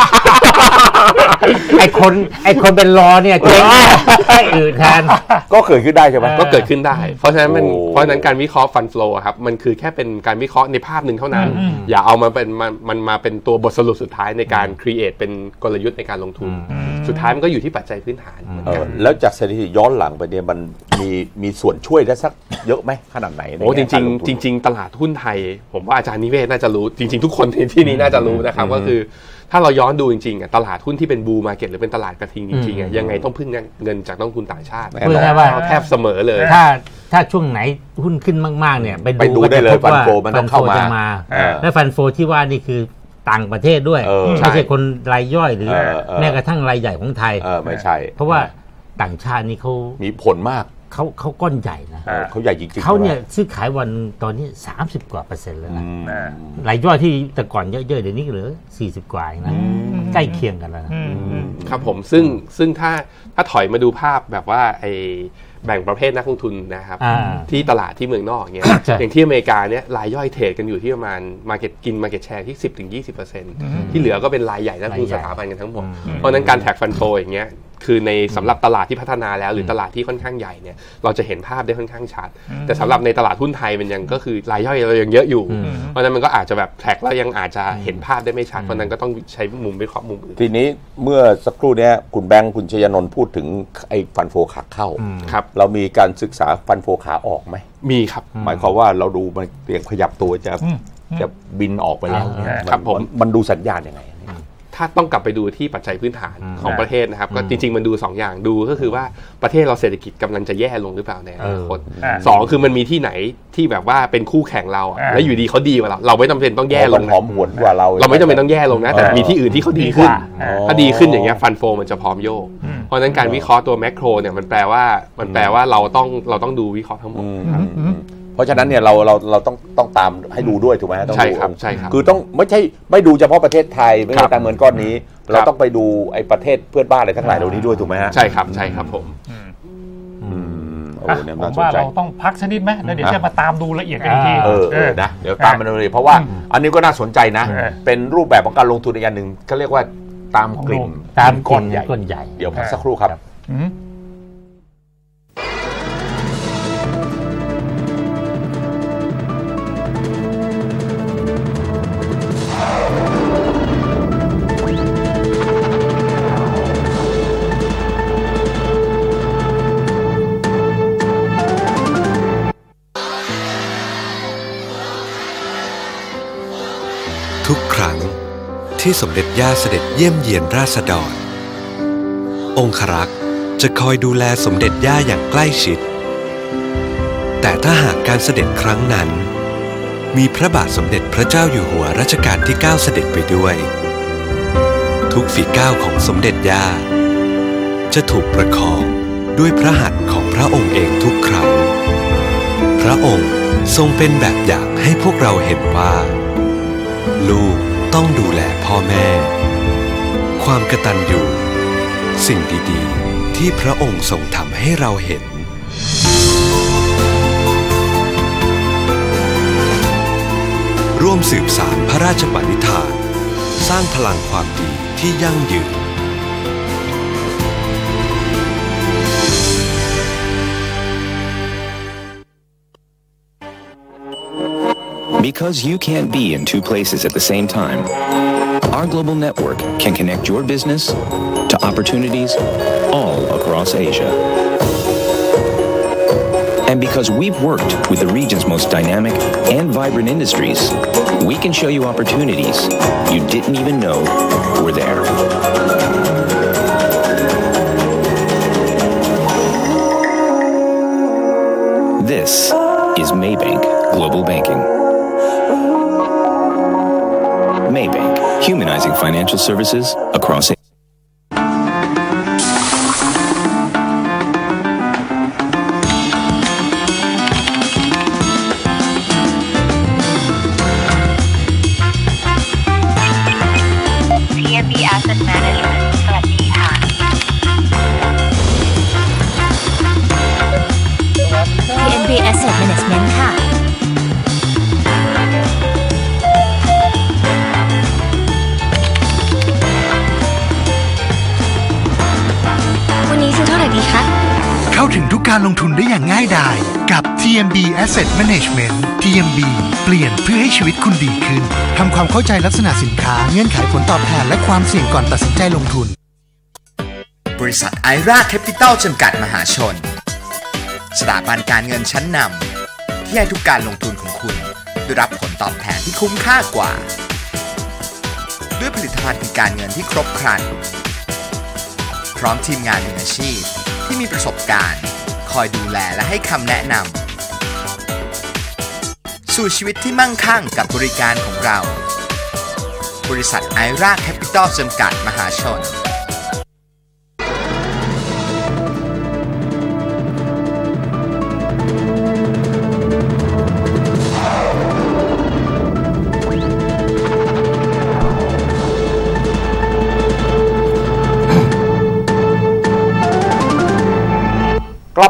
ไอ้คนเป็นรอเนี่ยเจ๊งไอ้อื่นแทนก็เกิดขึ้นได้ใช่ไหมก็เกิดขึ้นได้เพราะฉะนั้นการวิเคราะห์ฟันโฟลครับมันคือแค่เป็นการวิเคราะห์ในภาพหนึ่งเท่านั้นอย่าเอามาเป็นมันมาเป็นตัวบทสรุปสุดท้ายในการครีเอทเป็นกลยุทธ์ในการลงทุนสุดท้ายมันก็อยู่ที่ปัจจัยพื้นฐานแล้วจากสถิติย้อนหลังไปเนี่ยมันมีส่วนช่วยได้สักเยอะไหมขนาดไหนโอ้จริงตลาดหุ้นไทยผมว่าอาจารย์นิเวศน่าจะรู้จริงๆทุกคนที่นี่น่าจะรู้นะครับก็คือถ้าเราย้อนดูจริงๆตลาดหุ้นที่เป็นบูมมาร์เก็ตหรือเป็นตลาดกระทิงจริงๆยังไงต้องพึ่งเงินจากนักลงทุนต่างชาติแทบเสมอเลยถ้าช่วงไหนหุ้นขึ้นมากๆเนี่ยไปดูได้เลยฟันโฟมันต้องเข้ามาและฟันโฟที่ว่านี่คือต่างประเทศด้วยไม่ใช่คนรายย่อยหรือแม้กระทั่งรายใหญ่ของไทยไม่ใช่เพราะว่าต่างชาตินี่เขามีผลมากเขาก้อนใหญ่นะเขาใหญ่จริงๆเขาเนี่ยซื้อขายวันตอนนี้30%แล้วนะรายย่อยที่แต่ก่อนเยอะๆเดี๋ยวนี้เหลือ40 กว่านะใกล้เคียงกันแล้วครับผมซึ่งถ้าถอยมาดูภาพแบบว่าไอแบ่งประเภทนักลงทุนนะครับที่ตลาดที่เมืองนอกเงี้ยอย่างที่อเมริกาเนี่ยรายย่อยเทรดกันอยู่ที่ประมาณ market share ที่ 10-20% ที่เหลือก็เป็นรายใหญ่นักลงทุนสถาบันกันทั้งหมดเพราะนั้นการแท็กฟันโฟอย่างเงี้ยคือในสำหรับตลาดที่พัฒนาแล้วหรือตลาดที่ค่อนข้างใหญ่เนี่ยเราจะเห็นภาพได้ค่อนข้างชัดแต่สำหรับในตลาดหุ้นไทยมันยังก็คือรายย่อยเรายังเยอะอยู่เพราะนั้นมันก็อาจจะแบบแท็กแล้วยังอาจจะเห็นภาพได้ไม่ชัดเพราะนั้นก็ต้องใช้มุมวิเคราะห์มุมอื่นทีนี้เมื่อสักครู่นี้คุณแบงค์คุณชยนนท์พูดถึงไอ้ฟันโฟขาเข้าครับเรามีการศึกษาฟันโฟขาออกไหมมีครับหมายความว่าเราดูมันเตียงขยับตัวจะบินออกไปแล้วครับผมมันดูสัญญาณยังไงถ้าต้องกลับไปดูที่ปัจจัยพื้นฐานของประเทศนะครับก็จริงๆมันดู2อย่างดูก็คือว่าประเทศเราเศรษฐกิจกำลังจะแย่ลงหรือเปล่าในอนาคต2คือมันมีที่ไหนที่แบบว่าเป็นคู่แข่งเราแล้วอยู่ดีเขาดีกว่าเราไม่จำเป็นต้องแย่ลงหอมหวนกว่าเราไม่จำเป็นต้องแย่ลงนะแต่มีที่อื่นที่เขาดีขึ้นถ้าดีขึ้นอย่างเงี้ยฟันโฟมันจะพร้อมโยกเพราะฉะนั้นการวิเคราะห์ตัวแมคโครเนี่ยมันแปลว่าเราต้องดูวิเคราะห์ทั้งหมดเพราะฉะนั้นเนี่ยเราต้องตามให้ดูด้วยถูกไหมใช่ครับใช่ครับคือต้องไม่ดูเฉพาะประเทศไทยไม่ใช่แต่เหมือนก้อนนี้เราต้องไปดูไอ้ประเทศเพื่อนบ้านอะไรทั้งหลายเหล่านี้ด้วยถูกไหมฮะใช่ครับใช่ครับผมผมว่าเราต้องพักชนิดไหมแล้วเดี๋ยวจะมาตามดูละเอียดกันอีกทีนะเดี๋ยวตามมาดูเลยเพราะว่าอันนี้ก็น่าสนใจนะเป็นรูปแบบของการลงทุนอีกอย่างหนึ่งเขาเรียกว่าตามกลิ่นตามก้อนใหญ่เดี๋ยวพักสักครู่ครับทุกครั้งที่สมเด็จย่าเสด็จเยี่ยมเยียนราษฎรองครักษ์จะคอยดูแลสมเด็จย่าอย่างใกล้ชิดแต่ถ้าหากการเสด็จครั้งนั้นมีพระบาทสมเด็จพระเจ้าอยู่หัวรัชกาลที่ 9เสด็จไปด้วยทุกฝีก้าวของสมเด็จย่าจะถูกประคองด้วยพระหัตถ์ของพระองค์เองทุกครั้งพระองค์ทรงเป็นแบบอย่างให้พวกเราเห็นว่าลูกต้องดูแลพ่อแม่ความกตัญญูสิ่งดีๆที่พระองค์ทรงทำให้เราเห็นร่วมสืบสานพระราชปณิธานสร้างพลังความดีที่ยั่งยืน Because you can't be in two places at the same time, our global network can connect your business to opportunities all across Asia. And because we've worked with the region's most dynamic and vibrant industries, we can show you opportunities you didn't even know were there. This is Maybank Global Banking. Maybank, humanizing financial services across Asia. TMB Asset Management สวัสดีค่ะ TMB Asset Management ค่ะเข้าถึงทุกการลงทุนได้อย่างง่ายดายกับ TMB Asset Management TMB เปลี่ยนเพื่อให้ชีวิตคุณดีขึ้นทำความเข้าใจลักษณะสินค้าเงื่อนไขผลตอบแทนและความเสี่ยงก่อนตัดสินใจลงทุนบริษัทไอราแคปิตอลจำกัดมหาชนสถาบันการเงินชั้นนำที่ให้ทุกการลงทุนของคุณได้รับผลตอบแทนที่คุ้มค่ากว่าด้วยผลิตภัณฑ์การเงินที่ครบครันพร้อมทีมงานมืออาชีพที่มีประสบการณ์คอยดูแลและให้คำแนะนำสู่ชีวิตที่มั่งคั่งกับบริการของเราบริษัทไอราแคปิตอลจำกัดมหาชน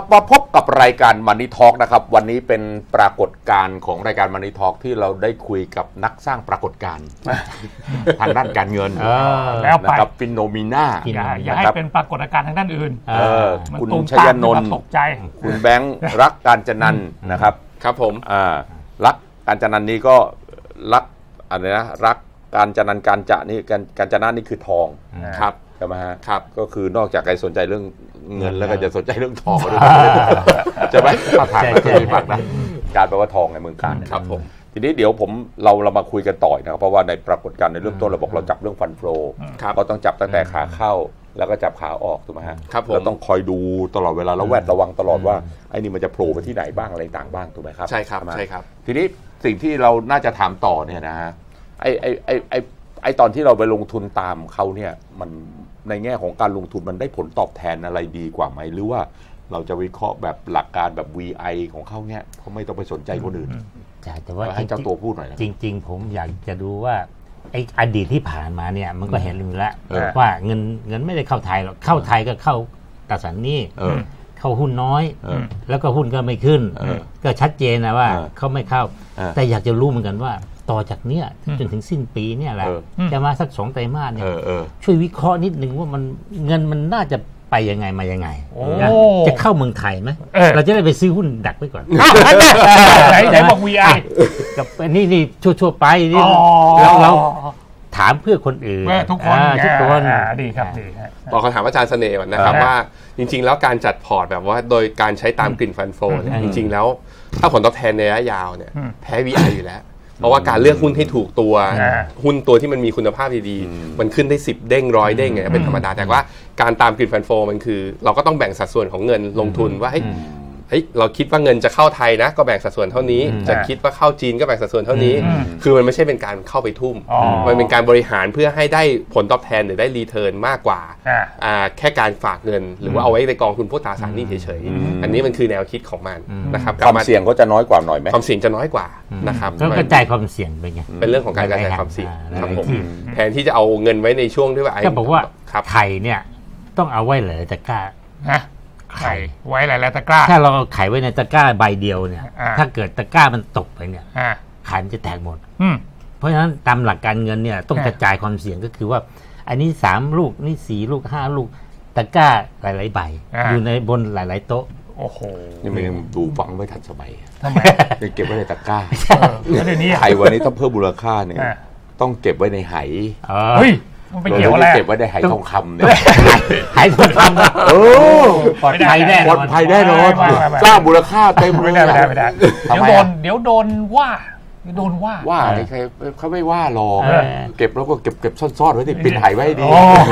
มาพบกับรายการ Money Talk นะครับวันนี้เป็นปรากฏการณ์ของรายการ Money Talk ที่เราได้คุยกับนักสร้างปรากฏการณ์ ทางด้านการเงินแล้วไปนะครับฟินโนมิน่าอย่าให้เป็นปรากฏการณ์ทางด้านอื่นคุณชัยนนท์ตกใจคุณแบงค์รักการจนันท์นะครับครับผมรักการจนันท์นี่ก็รักอะไรนะรักการจนันท์การจะนี่การจนันท์นี่คือทองครับใช่ไหมฮะครับก็คือนอกจากใครสนใจเรื่องเงินแล้วก็จะสนใจเรื่องทองด้วยใช่ไหมถ้าทางไม่เคยฟังนะการแปลว่าทองในเมืองการครับผมทีนี้เดี๋ยวเรามาคุยกันต่อนะครับเพราะว่าในปรากฏการณ์ในเริ่มต้นเราบอกเราจับเรื่องฟันโฟลเราต้องจับตั้งแต่ขาเข้าแล้วก็จับขาออกถูกไหมฮะเราต้องคอยดูตลอดเวลาแล้วแวดระวังตลอดว่าไอ้นี่มันจะโผล่ไปที่ไหนบ้างอะไรต่างบ้างถูกไหมครับใช่ครับใช่ครับทีนี้สิ่งที่เราน่าจะถามต่อเนี่ยนะฮะไอ้ตอนที่เราไปลงทุนตามเขาเนี่ยมันในแง่ของการลงทุนมันได้ผลตอบแทนอะไรดีกว่าไหมหรือว่าเราจะวิเคราะห์แบบหลักการแบบ VI ของเขาเนี่ยเขาไม่ต้องไปสนใจคนอื่นแต่ว่าให้เจ้าตัวพูดหน่อยนะจริงๆผมอยากจะดูว่าไอ้อดีตที่ผ่านมาเนี่ยมันก็เห็นอยู่แล้วว่าเงินไม่ได้เข้าไทยหรอกเข้าไทยก็เข้าตราสารหนี้เข้าหุ้นน้อยแล้วก็หุ้นก็ไม่ขึ้นก็ชัดเจนนะว่าเขาไม่เข้าแต่อยากจะรู้เหมือนกันว่าต่อจากเนี้ยจนถึงสิ้นปีเนี่ยแหละจะมาสัก2 ไตรมาสเนี่ยช่วยวิเคราะห์นิดนึงว่ามันเงินมันน่าจะไปยังไงมายังไงจะเข้าเมืองไทยไหมเราจะได้ไปซื้อหุ้นดักไว้ก่อนไหนบอก VI กับนี่ชั่วๆไปนี่เราถามเพื่อคนอื่นทุกคนดีครับดีบอกคำถามอาจารย์เสน่ห์ก่อนนะครับว่าจริงๆแล้วการจัดพอร์ตแบบว่าโดยการใช้ตามกลิ่นฟันโฟเนี่ยจริงๆแล้วถ้าผลตอบแทนในระยะยาวเนี่ยแพ้ VI อยู่แล้วเพราะว่าการเลือกหุ้นให้ถูกตัวหุ้นตัวที่มันมีคุณภาพดีๆมันขึ้นได้10 เด้ง100 เด้งไงเป็นธรรมดาแต่ว่าการตามกลิ่นฟันโฟมันคือเราก็ต้องแบ่งสัดส่วนของเงินลงทุนว่าเราคิดว่าเงินจะเข้าไทยนะก็แบ่งสัดส่วนเท่านี้จะคิดว่าเข้าจีนก็แบ่งสัดส่วนเท่านี้คือมันไม่ใช่เป็นการเข้าไปทุ่มมันเป็นการบริหารเพื่อให้ได้ผลตอบแทนหรือได้รีเทิร์นมากกว่าแค่การฝากเงินหรือว่าเอาไว้ในกองทุนพวกตราสารหนี้เฉยๆอันนี้มันคือแนวคิดของมันนะครับความเสี่ยงก็จะน้อยกว่าหน่อยไหมความเสี่ยงจะน้อยกว่านะครับก็กระจายความเสี่ยงไปไงเป็นเรื่องของการกระจายความเสี่ยงครับผมแทนที่จะเอาเงินไว้ในช่วงที่ว่าก็บอกว่าไข่เนี่ยต้องเอาไว้เลยตะกร้าไข่ไว้หลายตะกร้าถ้าเราไข่ไว้ในตะกร้าใบเดียวเนี่ยถ้าเกิดตะกร้ามันตกไปเนี่ยไข่มันจะแตกหมดเพราะฉะนั้นตามหลักการเงินเนี่ยต้องกระจายความเสี่ยงก็คือว่าอันนี้3 ลูกนี่4 ลูก5 ลูกตะกร้าหลายๆใบอยู่ในบนหลายๆโต๊ะโอ้โหนี่มันดูฟังไม่ทันสมัยทำไมเก็บไว้ในตะกร้าไข่วันนี้ต้องเพิ่มมูลค่าเนี่ยต้องเก็บไว้ในไหเฮ้ยมันไปเกี่ยวอะไรเก็บไว้ในไหทองคำเนี่ยไหทองคำปลอดภัยแน่ปลอดภัยแน่นอนสร้างมูลค่าเต็มไม่ได้เดี๋ยวโดนว่าอะไรใครเขาไม่ว่าหรอกเก็บแล้วก็เก็บซ่อนๆไว้ดิปิดไหไว้ดี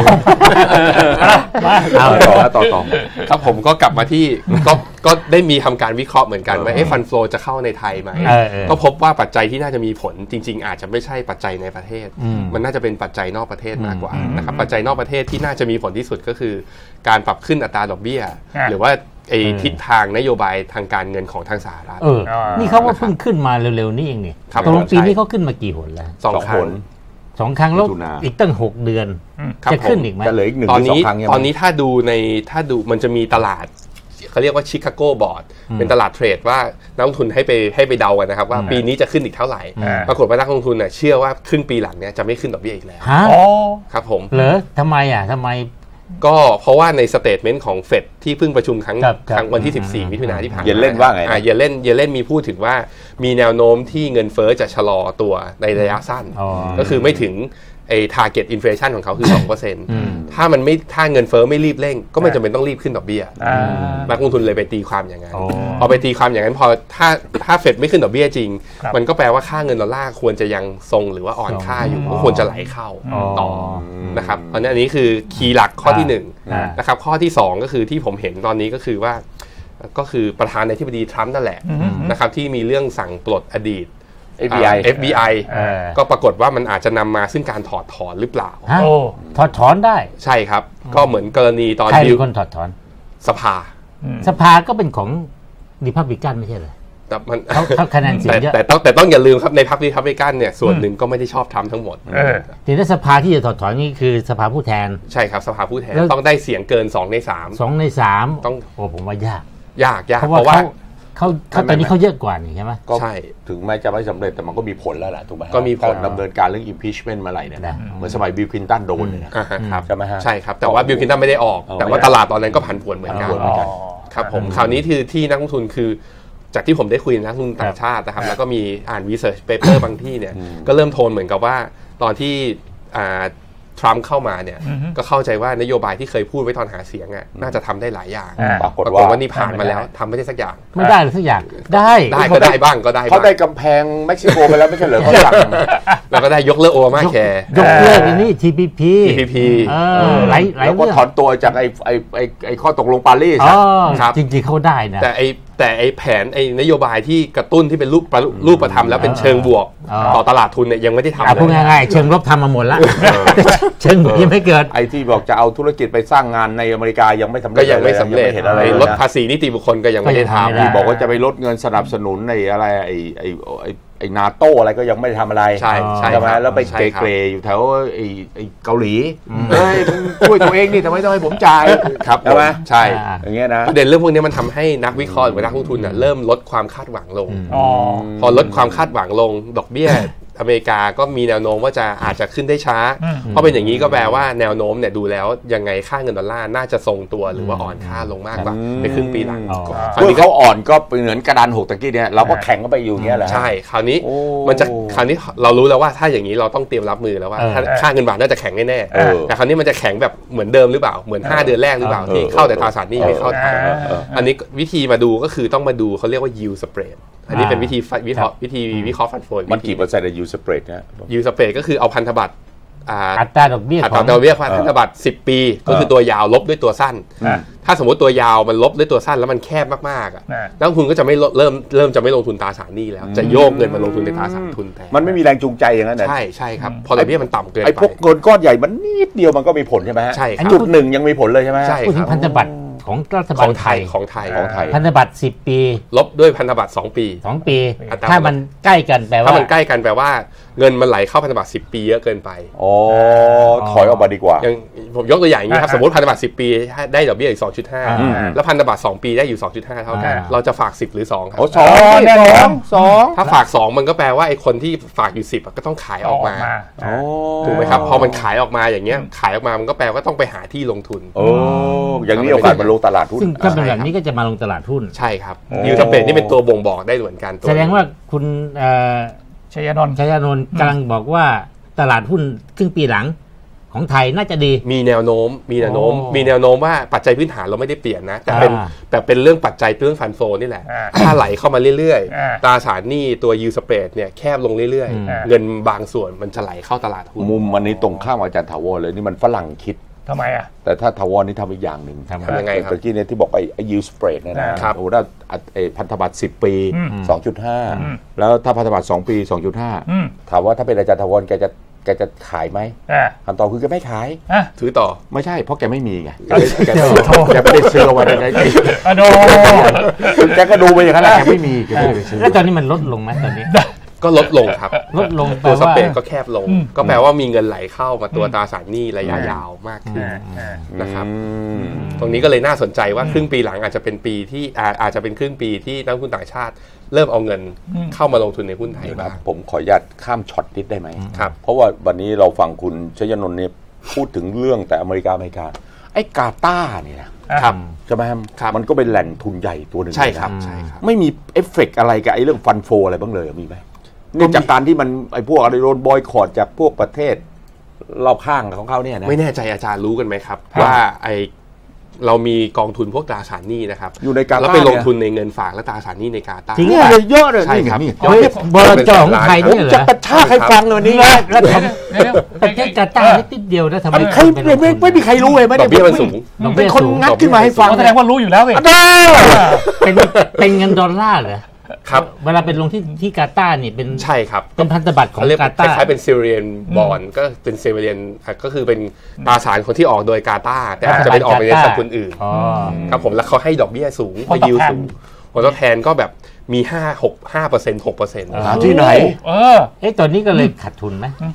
ต่อครับผมก็กลับมาที่ก็ได้มีทำการวิเคราะห์เหมือนกันว่าฟันโฟลจะเข้าในไทยไหมก็พบว่าปัจจัยที่น่าจะมีผลจริงๆอาจจะไม่ใช่ปัจจัยในประเทศมันน่าจะเป็นปัจจัยนอกประเทศมากกว่านะครับปัจจัยนอกประเทศที่น่าจะมีผลที่สุดก็คือการปรับขึ้นอัตราดอกเบี้ยหรือว่าทิศทางนโยบายทางการเงินของทางสหรัฐนี่เขาว่าเพิ่งขึ้นมาเร็วๆนี่เองนี่ตรงปีนี้เขาขึ้นมากี่หนแล้ว 2 ครั้ง 2 ครั้งแล้วอีกตั้ง6 เดือนจะขึ้นอีกไหมจะเหลืออีก1 ตอนนี้ถ้าดูมันจะมีตลาดเขาเรียกว่าชิคาโกบอร์ดเป็นตลาดเทรดว่านักลงทุนให้ไปเดากันนะครับว่าปีนี้จะขึ้นอีกเท่าไหร่ปรากฏว่านักลงทุนเชื่อว่าครึ่งปีหลังเนี้ยจะไม่ขึ้นดอกเบี้ยอีกแล้วครับผมเหรอทำไมก็เพราะว่าในสเตทเมนต์ของเฟดที่เพิ่งประชุมครั้งวันที่14 มิถุนายนที่ผ่านมาเยเลนว่าไงเยเลนมีพูดถึงว่ามีแนวโน้มที่เงินเฟ้อจะชะลอตัวในระยะสั้นก็คือไม่ถึงtarget inflation ของเขาคือ 2% ถ้าเงินเฟ้อไม่รีบเร่งก็ไม่จำเป็นต้องรีบขึ้นดอกเบี้ยนักลงทุนเลยไปตีความอย่างนั้นพอไปตีความอย่างนั้นพอถ้าเฟดไม่ขึ้นดอกเบี้ยจริงมันก็แปลว่าค่าเงินดอลลาร์ควรจะยังทรงหรือว่าอ่อนค่าอยู่ก็ควรจะไหลเข้าต่อนะครับอันนี้คือคีย์หลักข้อที่1นะครับข้อที่2ก็คือที่ผมเห็นตอนนี้ก็คือว่าก็คือประธานาธิบดีทรัมป์นั่นแหละนะครับที่มีเรื่องสั่งปลดอดีตFBI ก็ปรากฏว่ามันอาจจะนำมาซึ่งการถอดถอนหรือเปล่าถอดถอนได้ใช่ครับก็เหมือนกรณีตอนใครเป็นคนถอดถอนสภาก็เป็นของริพับลิกันไม่ใช่เหรอแต่มันเขาคะแนนเสียงเยอะแต่ต้องอย่าลืมครับในพรรคริพับลิกันเนี่ยส่วนหนึ่งก็ไม่ได้ชอบทำทั้งหมดทีนี้สภาที่จะถอดถอนนี่คือสภาผู้แทนใช่ครับสภาผู้แทนต้องได้เสียงเกิน2 ใน 3 2 ใน 3ต้องผมว่ายากยากเพราะว่าเขาตอนนี้เขาเยอะกว่านี่ใช่ไหมใช่ถึงแม้จะไม่สำเร็จแต่มันก็มีผลแล้วแหละถูกไหมก็มีผลดำเนินการเรื่อง impeachment มาไหร่เนี่ยนะเหมือนสมัยบิลคลินตันโดนเลยนะครับใช่ไหมฮะใช่ครับแต่ว่าบิลคลินตันไม่ได้ออกแต่ว่าตลาดตอนนั้นก็ผันผวนเหมือนกันครับผมคราวนี้คือที่นักลงทุนคือจากที่ผมได้คุยกับนักลงทุนต่างชาตินะครับแล้วก็มีอ่าน research paper บางที่เนี่ยก็เริ่มโทนเหมือนกับว่าตอนที่ทรัมป์เข้ามาเนี่ยก็เข้าใจว่านโยบายที่เคยพูดไว้ตอนหาเสียงน่าจะทำได้หลายอย่างปรากฏว่านี่ผ่านมาแล้วทำไม่ได้สักอย่างไม่ได้เลยสักอย่างได้ก็ได้บ้างก็ได้เขาได้กำแพงเม็กซิโกไปแล้วไม่ใช่เหรอเขาสั่งแล้วก็ได้ยกเลิกโอบามาแคร์ยกเลิกนี่ TPP แล้วก็ถอนตัวจากไอ้ข้อตกลงปารีสครับจริงๆเขาได้นะแต่ไอ้แผนไอ้นโยบายที่กระตุ้นที่เป็นรูปธรรมแล้วเป็นเชิงบวกต่อตลาดทุนเนี่ยยังไม่ได้ทำเลยพูดง่ายๆเชิงลบทำมาหมดแล้วเชิงบวกยังไม่เกิดไอ้ที่บอกจะเอาธุรกิจไปสร้างงานในอเมริกายังไม่สำเร็จก็ยังไม่สำเร็จลดภาษีนิติบุคคลก็ยังไม่ได้ทำที่บอกว่าจะไปลดเงินสนับสนุนในอะไรไอ้นาโต้อะไรก็ยังไม่ได้ทำอะไรใช่ไหมแล้วไปเกรอยู่แถวไอ้เกาหลีเฮ้ยช่วยตัวเองนี่ทำไมต้องให้ผมจ่ายครับใช่ไหมใช่อย่างเงี้ยนะประเด็นเรื่องพวกนี้มันทำให้นักวิเคราะห์หรือนักลงทุนเริ่มลดความคาดหวังลงพอลดความคาดหวังลงดอกเบี้ยอเมริกาก็มีแนวโน้มว่าอาจจะขึ้นได้ช้าเพราะเป็นอย่างนี้ก็แปลว่าแนวโน้มเนี่ยดูแล้วยังไงค่าเงินดอลลาร์น่าจะทรงตัวหรือว่าอ่อนค่าลงมากกว่าในครึ่งปีหลังเมื่อเขาอ่อนก็เหมือนกระดานหกตะกี้เนี่ยเราก็แข่งก็ไปอยู่เงี้ยแหละใช่คราวนี้เรารู้แล้วว่าถ้าอย่างนี้เราต้องเตรียมรับมือแล้วว่าค่าเงินบาทน่าจะแข็งแน่ๆแต่คราวนี้มันจะแข็งแบบเหมือนเดิมหรือเปล่าเหมือน5เดือนแรกหรือเปล่าที่เข้าแต่ตราสารหนี้ไม่เข้าทันอันนี้วิธีมาดูก็คือต้องมาดูเขาเรียกว่า yield spreadอันนี้เป็นวิธีวิเคราะห์ฟันโฟนมันกี่เปอร์เซ็นต์ในยูสเปรดนะยูสเปรดก็คือเอาพันธบัตรอัตราดอกเบี้ยพันธบัตร10 ปีก็คือตัวยาวลบด้วยตัวสั้นถ้าสมมติตัวยาวมันลบด้วยตัวสั้นแล้วมันแคบมากๆนักลงทุนก็จะไม่เริ่มจะไม่ลงทุนตราสารหนี้แล้วจะโยกเงินมาลงทุนในตราสารทุนแทนมันไม่มีแรงจูงใจอย่างนั้นใช่ครับพอดอกเบี้ยมันต่ำเกินไปไอ้พวกเงินก้อนใหญ่มันนิดเดียวมันก็มีผลใช่ไหมใช่จุดหนึ่งยังมีผลเลยใช่ไหมใช่ครับพันธบัตรของรัฐบาลไทยพันธบัตร10 ปีลบด้วยพันธบัตร2 ปีถ้ามันใกล้กันแปลว่าถ้ามันใกล้กันแปลว่าเงินมันไหลเข้าพันธบัตร10 ปีเยอะเกินไปถอยออกมาดีกว่าอย่างผมยกตัวอย่างนี้ครับสมมติพันธบัตร10 ปีได้ดอกเบี้ยอีก 2.5 แล้วพันธบัตร2 ปีได้อยู่ 2.5 เท่ากันเราจะฝาก10หรือ2ครับ2ถ้าฝาก2มันก็แปลว่าไอ้คนที่ฝากอยู่10ก็ต้องขายออกมาถูกไหมครับพอมันขายออกมาอย่างเงี้ยขายออกมามันก็แปลว่าต้องไปหาที่ลงทุนอย่างนี้โอกาสมาลงตลาดหุ้นซึ่งถ้าเป็นแบบนี้ก็จะมาลงตลาดหุ้นใช่ครับยูสเปรดนี่เป็นตัวบ่งบอกได้เหมือนกันแสดงว่าคุณชัยนนท์กำลังบอกว่าตลาดหุ้นครึ่งปีหลังของไทยน่าจะดีมีแนวโน้มว่าปัจจัยพื้นฐานเราไม่ได้เปลี่ยนนะแต่เป็นเรื่องปัจจัยเรื่องฟันโฟนี่แหละถ้าไหลเข้ามาเรื่อยๆตราสารหนี้ตัวยูสเปรดเนี่ยแคบลงเรื่อยๆเงินบางส่วนมันจะไหลเข้าตลาดหุ้นมุมวันนี้ตรงข้ามอาจารย์ถาวรเลยนี่มันฝรั่งคิดทำไมอ่ะแต่ถ้าถาวรนี่ทำอีกอย่างหนึ่งทำยังไงครับเมื่อกี้เนี่ยที่บอกไอ้ยูสเปรดเนี่ยนะโอ้ถ้าพันธบัตร10 ปี 2.5 แล้วถ้าพันธบัตร2 ปี 2.5 ถามว่าถ้าเป็นอาจารย์ถาวรแกจะขายไหมคำตอบคือแกไม่ขายถือต่อไม่ใช่เพราะแกไม่มีไงแกไม่ได้ซื้อไว้ในแกก็ดูไปอย่างนั้นแหละแกไม่มีแล้วตอนนี้มันลดลงไหมตอนนี้ก็ลดลงครับลดลงตัวสเปรดก็แคบลงก็แปลว่ามีเงินไหลเข้ามาตัวตราสารหนี้ระยะยาวมากขึ้นนะครับตรงนี้ก็เลยน่าสนใจว่าครึ่งปีหลังอาจจะเป็นปีที่อาจจะเป็นครึ่งปีที่นักลงทุนต่างชาติเริ่มเอาเงินเข้ามาลงทุนในหุ้นไทยบ้างผมขออนุญาตข้ามช็อตนิดได้ไหมครับเพราะว่าวันนี้เราฟังคุณชยนนท์เนี่ยพูดถึงเรื่องแต่อเมริกาไอ้กาตาร์เนี่ยนะครับใช่ไหมครับมันก็เป็นแหล่งทุนใหญ่ตัวหนึ่งใช่ครับไม่มีเอฟเฟกต์อะไรกับไอ้เรื่องฟันโฟอะไรบ้างเลยมีไหมเนื่องจากการที่มันไอ้พวกอะไรโดนบอยคอตจากพวกประเทศรอบข้างของเขาเนี่ยนะไม่แน่ใจอาจารย์รู้กันไหมครับว่าไอเรามีกองทุนพวกตราสารหนี้นะครับอยู่ในกาตาร์แล้วไปลงทุนในเงินฝากและตราสารหนี้ในกาตาร์จริงเลยเยอะเลยใช่ครับเบอร์จองไทยนี่เหรอจะประชาให้ฟังเลยนี่แล้วประเทศกาตาร์นิดเดียวนะทำไมไม่มีใครรู้เลยดอกเบี้ยมันสูงเป็นคนงัดขึ้นมาให้ฟังแสดงว่ารู้อยู่แล้วเลยเป็นเงินดอลลาร์เหรอครับเวลาเป็นลงที่กาตาร์นี่เป็นใช่ครับเป็นพันธบัตรของกาตาร์คล้ายๆเป็นซีเรียนบอนก็เป็นซีเรียนก็คือเป็นตราสารคนที่ออกโดยกาตาร์แต่อาจจะเป็นออกในสกุลอื่นครับผมแล้วเขาให้ดอกเบี้ยสูงให้ยิวสูงผลตอบแทนก็แบบมี5% 6% ที่ไหนตอนนี้ก็เลยขาดทุนไหม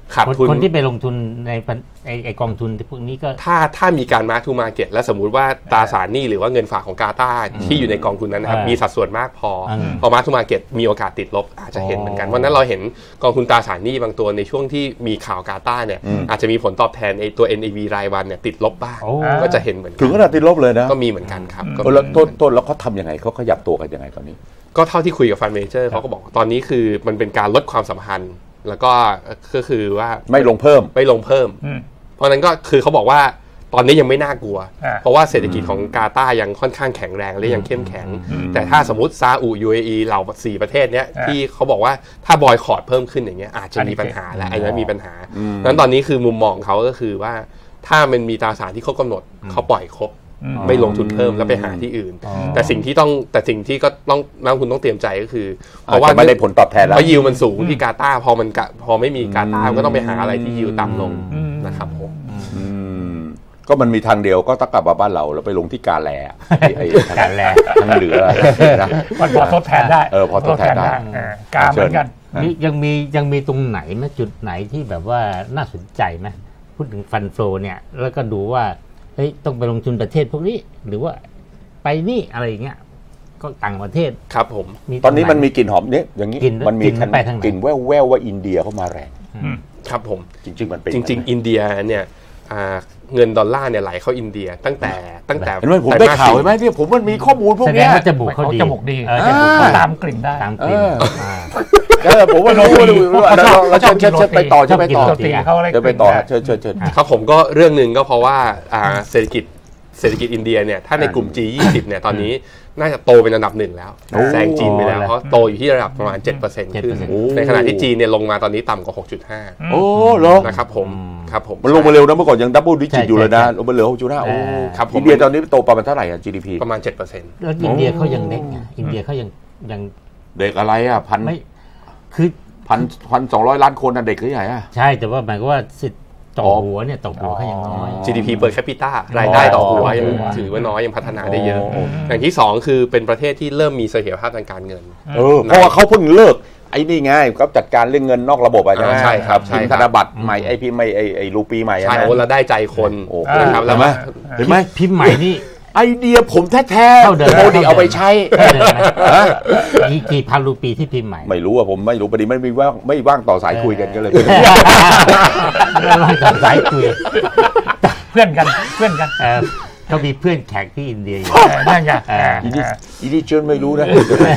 ขาดทุนคนที่ไปลงทุนในไอกองทุนพวกนี้ก็ถ้ามีการมาร์คทูมาร์เก็ตและสมมุติว่าตราสารหนี้หรือว่าเงินฝากของกาตาร์ที่อยู่ในกองทุนนั้นนะครับมีสัดส่วนมากพอมาร์คทูมาร์เก็ตมีโอกาสติดลบอาจจะเห็นเหมือนกันเพราะนั้นเราเห็นกองทุนตราสารหนี้บางตัวในช่วงที่มีข่าวกาตาร์เนี่ยอาจจะมีผลตอบแทนไอตัว NAV รายวันเนี่ยติดลบบ้างก็จะเห็นเหมือนกันถึงขนาดติดลบเลยนะก็มีเหมือนกันครับแล้วต้นแล้วเขาทำยังไงเขาขยับตัวกันยังไงตอนนี้ก็เท่าที่คุยกับฟันเมเจอร์เขาก็บอกตอนนี้คือมันเป็นการลดความสัมพันธ์แล้วก็คือว่าไม่ลงเพิ่มเพราะนั้นก็คือเขาบอกว่าตอนนี้ยังไม่น่ากลัวเพราะว่าเศรษฐกิจของกาตาร์ยังค่อนข้างแข็งแรงและยังเข้มแข็งแต่ถ้าสมมติซาอุ UAE เหล่า4ประเทศเนี้ยที่เขาบอกว่าถ้าบอยคอตเพิ่มขึ้นอย่างเงี้ยอาจจะมีปัญหาและอันนั้นมีปัญหานั้นตอนนี้คือมุมมองเขาก็คือว่าถ้ามันมีตราสารที่ครบกำหนดเขาปล่อยครบไม่ลงทุนเพิ่มแล้วไปหาที่อื่นแต่สิ่งที่ก็ต้องนักลงทุนต้องเตรียมใจก็คือเพราะว่าไม่ได้ผลตอบแทนแล้วเพราะยิวมันสูงที่กาตาร์พอไม่มีกาตาร์ก็ต้องไปหาอะไรที่ยิวต่ำลงนะครับผมก็มันมีทางเดียวก็ต้องกลับมาบ้านเราแล้วไปลงที่กาแลกาแลทางเหนือนะมันพอทดแทนได้พอทดแทนได้กาเหมือนกันยังมีตรงไหนไหมจุดไหนที่แบบว่าน่าสนใจไหมพูดถึงฟันโฟเนี่ยแล้วก็ดูว่าเฮ้ยต้องไปลงทุนประเทศพวกนี้หรือว่าไปนี่อะไรอย่างเงี้ยก็ต่างประเทศครับผมตอนนี้มันมีกลิ่นหอมเนี่ยอย่างนี้มันมีกลิ่นแว่วๆว่าอินเดียเข้ามาแรงครับผมจริงๆมันเป็นจริงๆอินเดียเนี่ยเงินดอลลาร์เนี่ยไหลเข้าอินเดียตั้งแต่เห็นไหมผมได้ข่าวไหมเนี่ยผมมันมีข้อมูลพวกนี้จะบุกเขาดีเขาตามกลิ่นได้ตามกลิ่นผมว่ารู้เราเชิญไปต่อเชิญไปต่อเชิญครับผมก็เรื่องหนึ่งก็เพราะว่าเศรษฐกิจอินเดียเนี่ยถ้าในกลุ่ม G20 เนี่ยตอนนี้น่าจะโตเป็นอันดับหนึ่งแล้วแซงจีนไปแล้วเพราะโตอยู่ที่ระดับประมาณ 7% ขึ้นในขณะที่จีนเนี่ยลงมาตอนนี้ต่ำกว่า 6.5 โอ้เหรอนะครับผมมันลงมาเร็วนะเมื่อก่อนยังดับเบิลดิจิตอยู่เลยนะลงมาเหลือ 6.5 โอ้ครับอินเดียตอนนี้โตประมาณเท่าไหร่อ่ะ GDP ประมาณ 7% แล้วอินเดียเขายังเด็กไงอินเดียเขายังเด็กอะไรอ่ะคือ 1,200 ล้านคนน่ะเด็กหรือใหญ่อ่ะใช่แต่ว่าหมายความว่าต่อหัวเนี่ยต่อหัวเขายังน้อย GDP per capita รายได้ต่อหัวยังถือว่าน้อยยังพัฒนาได้เยอะอย่างที่2คือเป็นประเทศที่เริ่มมีเสถียรภาพทางการเงินเพราะว่าเขาเพิ่งเลิกไอ้นี่ไงก็จัดการเรื่องเงินนอกระบบใช่ไหมใช่ครับพิมพ์ธนบัตรใหม่ไอ้พิมพ์ไอ้รูปีใหม่ใช่แล้วได้ใจคนนะครับแล้วเห็นไหมพิมพ์ใหม่นี่ไอเดียผมแท้ๆโมดีเอาไปใช้กี่พันรูปีที่พิมพ์ใหม่ไม่รู้อะผมไม่รู้ประเด็นไม่ว่างต่อสายคุยกันก็เลยไม่ว่างต่อสายคุยเพื่อนกันเขามีเพื่อนแขกที่อินเดียอยู่นั่นไงอีนี่เชิญไม่รู้นะ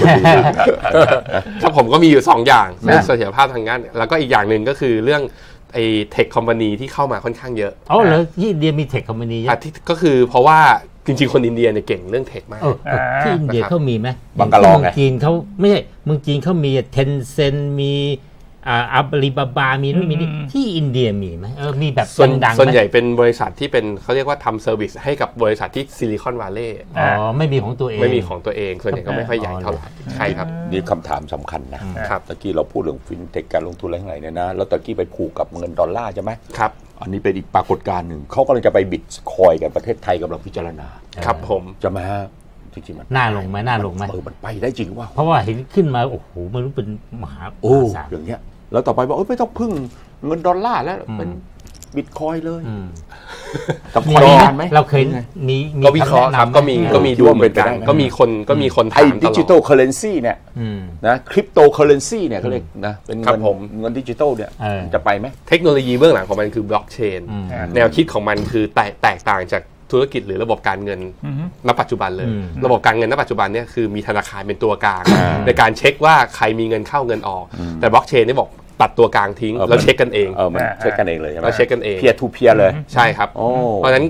ถ้าผมก็มีอยู่2อย่างเรื่องเสถียรภาพทางงานแล้วก็อีกอย่างหนึ่งก็คือเรื่องไอ้เทคคอมพานีที่เข้ามาค่อนข้างเยอะแล้วที่อินเดียมีเทคคอมพานีเยอะก็คือเพราะว่าจริงๆคนอินเดียเนี่ยเก่งเรื่องเทคมากที่อินเดียเขามีไหมบังกะลองไงจีนเขาไม่ใช่เมืองจีนเขามีเทนเซ็นมีอาลีบาบามีนู่นมีนี่ที่อินเดียมีไหมมีแบบดังส่วนใหญ่เป็นบริษัทที่เป็นเขาเรียกว่าทำเซอร์วิสให้กับบริษัทที่ซิลิคอนวัลเลย์ไม่มีของตัวเองไม่มีของตัวเองส่วนใหญ่ก็ไม่ค่อยใหญ่เท่าไหร่ใช่ครับนี่คำถามสำคัญนะครับตะกี้เราพูดเรื่องฟินเทคการลงทุนอะไรทั้งหลายเนี่ยนะแล้วตะกี้ไปผูกกับเงินดอลลาร์ใช่ไหมครับอันนี้เป็นอีกปรากฏการณ์หนึ่งเขากำลังจะไปบิตคอยกันประเทศไทยกำลังพิจารณาครับผมจะมาจริงๆมันน่าลงไหมมันไปได้จริงว่าเพราะว่าเห็นขึ้นมาโอ้โหไม่รู้เป็นมหาศาลอย่างเงี้ยแล้วต่อไปบอกไม่ต้องพึ่งเงินดอลลาร์แล้วเป็นบิตคอยเลยต้องคอยกันไหมเราเคยมีก็วิเคราะห์ครับก็มีดูเหมือนกันก็มีคนไอ้ดิจิทัลเคอเรนซีเนี่ยนะคริปโตเคอเรนซีเนี่ยเขาเรียกนะเป็นเงินดิจิทัลเนี่ยจะไปไหมเทคโนโลยีเบื้องหลังของมันคือบล็อกเชนแนวคิดของมันคือแตกต่างจากธุรกิจหรือระบบการเงินณปัจจุบันเลยระบบการเงินณปัจจุบันเนี่ยคือมีธนาคารเป็นตัวกลางในการเช็คว่าใครมีเงินเข้าเงินออกแต่บล็อกเชนนี่บอกตัดตัวกลางทิ้งแล้วเช็คกันเองมันเช็คกันเองเลยใช่ไหมเราเช็คกันเองเพียร์ทูเพียร์เลยใช่ครับเพราะฉะนั้น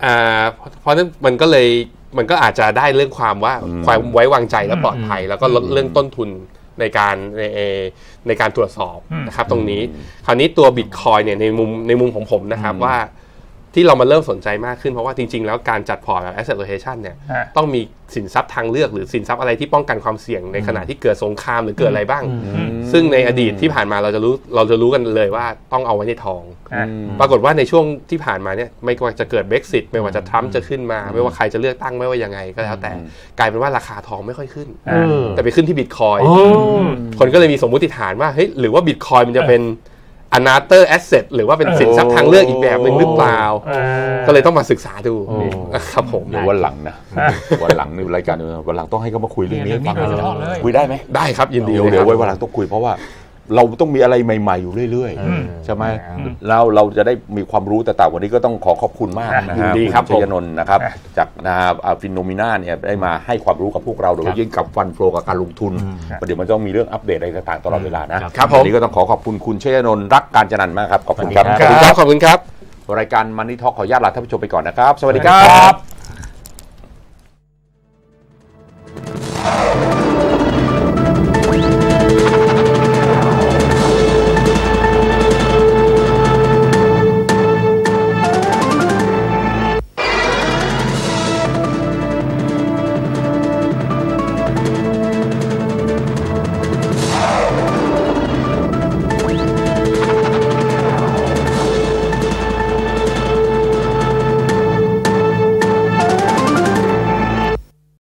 มันก็อาจจะได้เรื่องความไว้วางใจและปลอดภัยแล้วก็ลดเรื่องต้นทุนในการตรวจสอบนะครับตรงนี้คราวนี้ตัว Bitcoin เนี่ยในมุมของผมนะครับว่าที่เรามาเริ่มสนใจมากขึ้นเพราะว่าจริงๆแล้วการจัดพอร์ตแบบ asset rotation เนี่ยต้องมีสินทรัพย์ทางเลือกหรือสินทรัพย์อะไรที่ป้องกันความเสี่ยงในขณะที่เกิดสงครามหรือเกิดอะไรบ้างซึ่งในอดีตที่ผ่านมาเราจะรู้กันเลยว่าต้องเอาไว้ในทองปรากฏว่าในช่วงที่ผ่านมาเนี่ยไม่ว่าจะเกิด Brexit ไม่ว่าจะทรัมป์จะขึ้นมาไม่ว่าใครจะเลือกตั้งไม่ว่ายังไงก็แล้วแต่กลายเป็นว่าราคาทองไม่ค่อยขึ้นแต่ไปขึ้นที่ Bitcoin คนก็เลยมีสมมุติฐานว่าเฮ้ยหรือว่า Bitcoin มันจะเป็น another asset หรือว่าเป็นสินทรัพย์ทางเลือกอีกแบบหนึ่งหรือเปล่าก็เลยต้องมาศึกษาดูครับผมเดี๋ยววันหลังนะวันหลังในรายการวันหลังต้องให้เขามาคุยเรื่องนี้ฟังคุยได้ไหมได้ครับยินดีเดี๋ยวไว้วันหลังต้องคุยเพราะว่าเราต้องมีอะไรใหม่ๆอยู่เรื่อยๆใช่ไหมแล้วเราจะได้มีความรู้แต่วันนี้ก็ต้องขอบคุณมากนะครับคุณชัยนนท์นะครับจากฟินโนมิน่าเนี่ยได้มาให้ความรู้กับพวกเราโดยยิ่งกับฟันโฟลกับการลงทุนเดี๋ยวมันต้องมีเรื่องอัปเดตอะไรต่างๆตลอดเวลานะครับวันนี้ก็ต้องขอบคุณคุณชัยนนท์รักการจนันท์มากครับขอบคุณครับขอบคุณครับรายการมันนี่ทอล์คขออนุญาตลาท่านผู้ชมไปก่อนนะครับสวัสดีครับ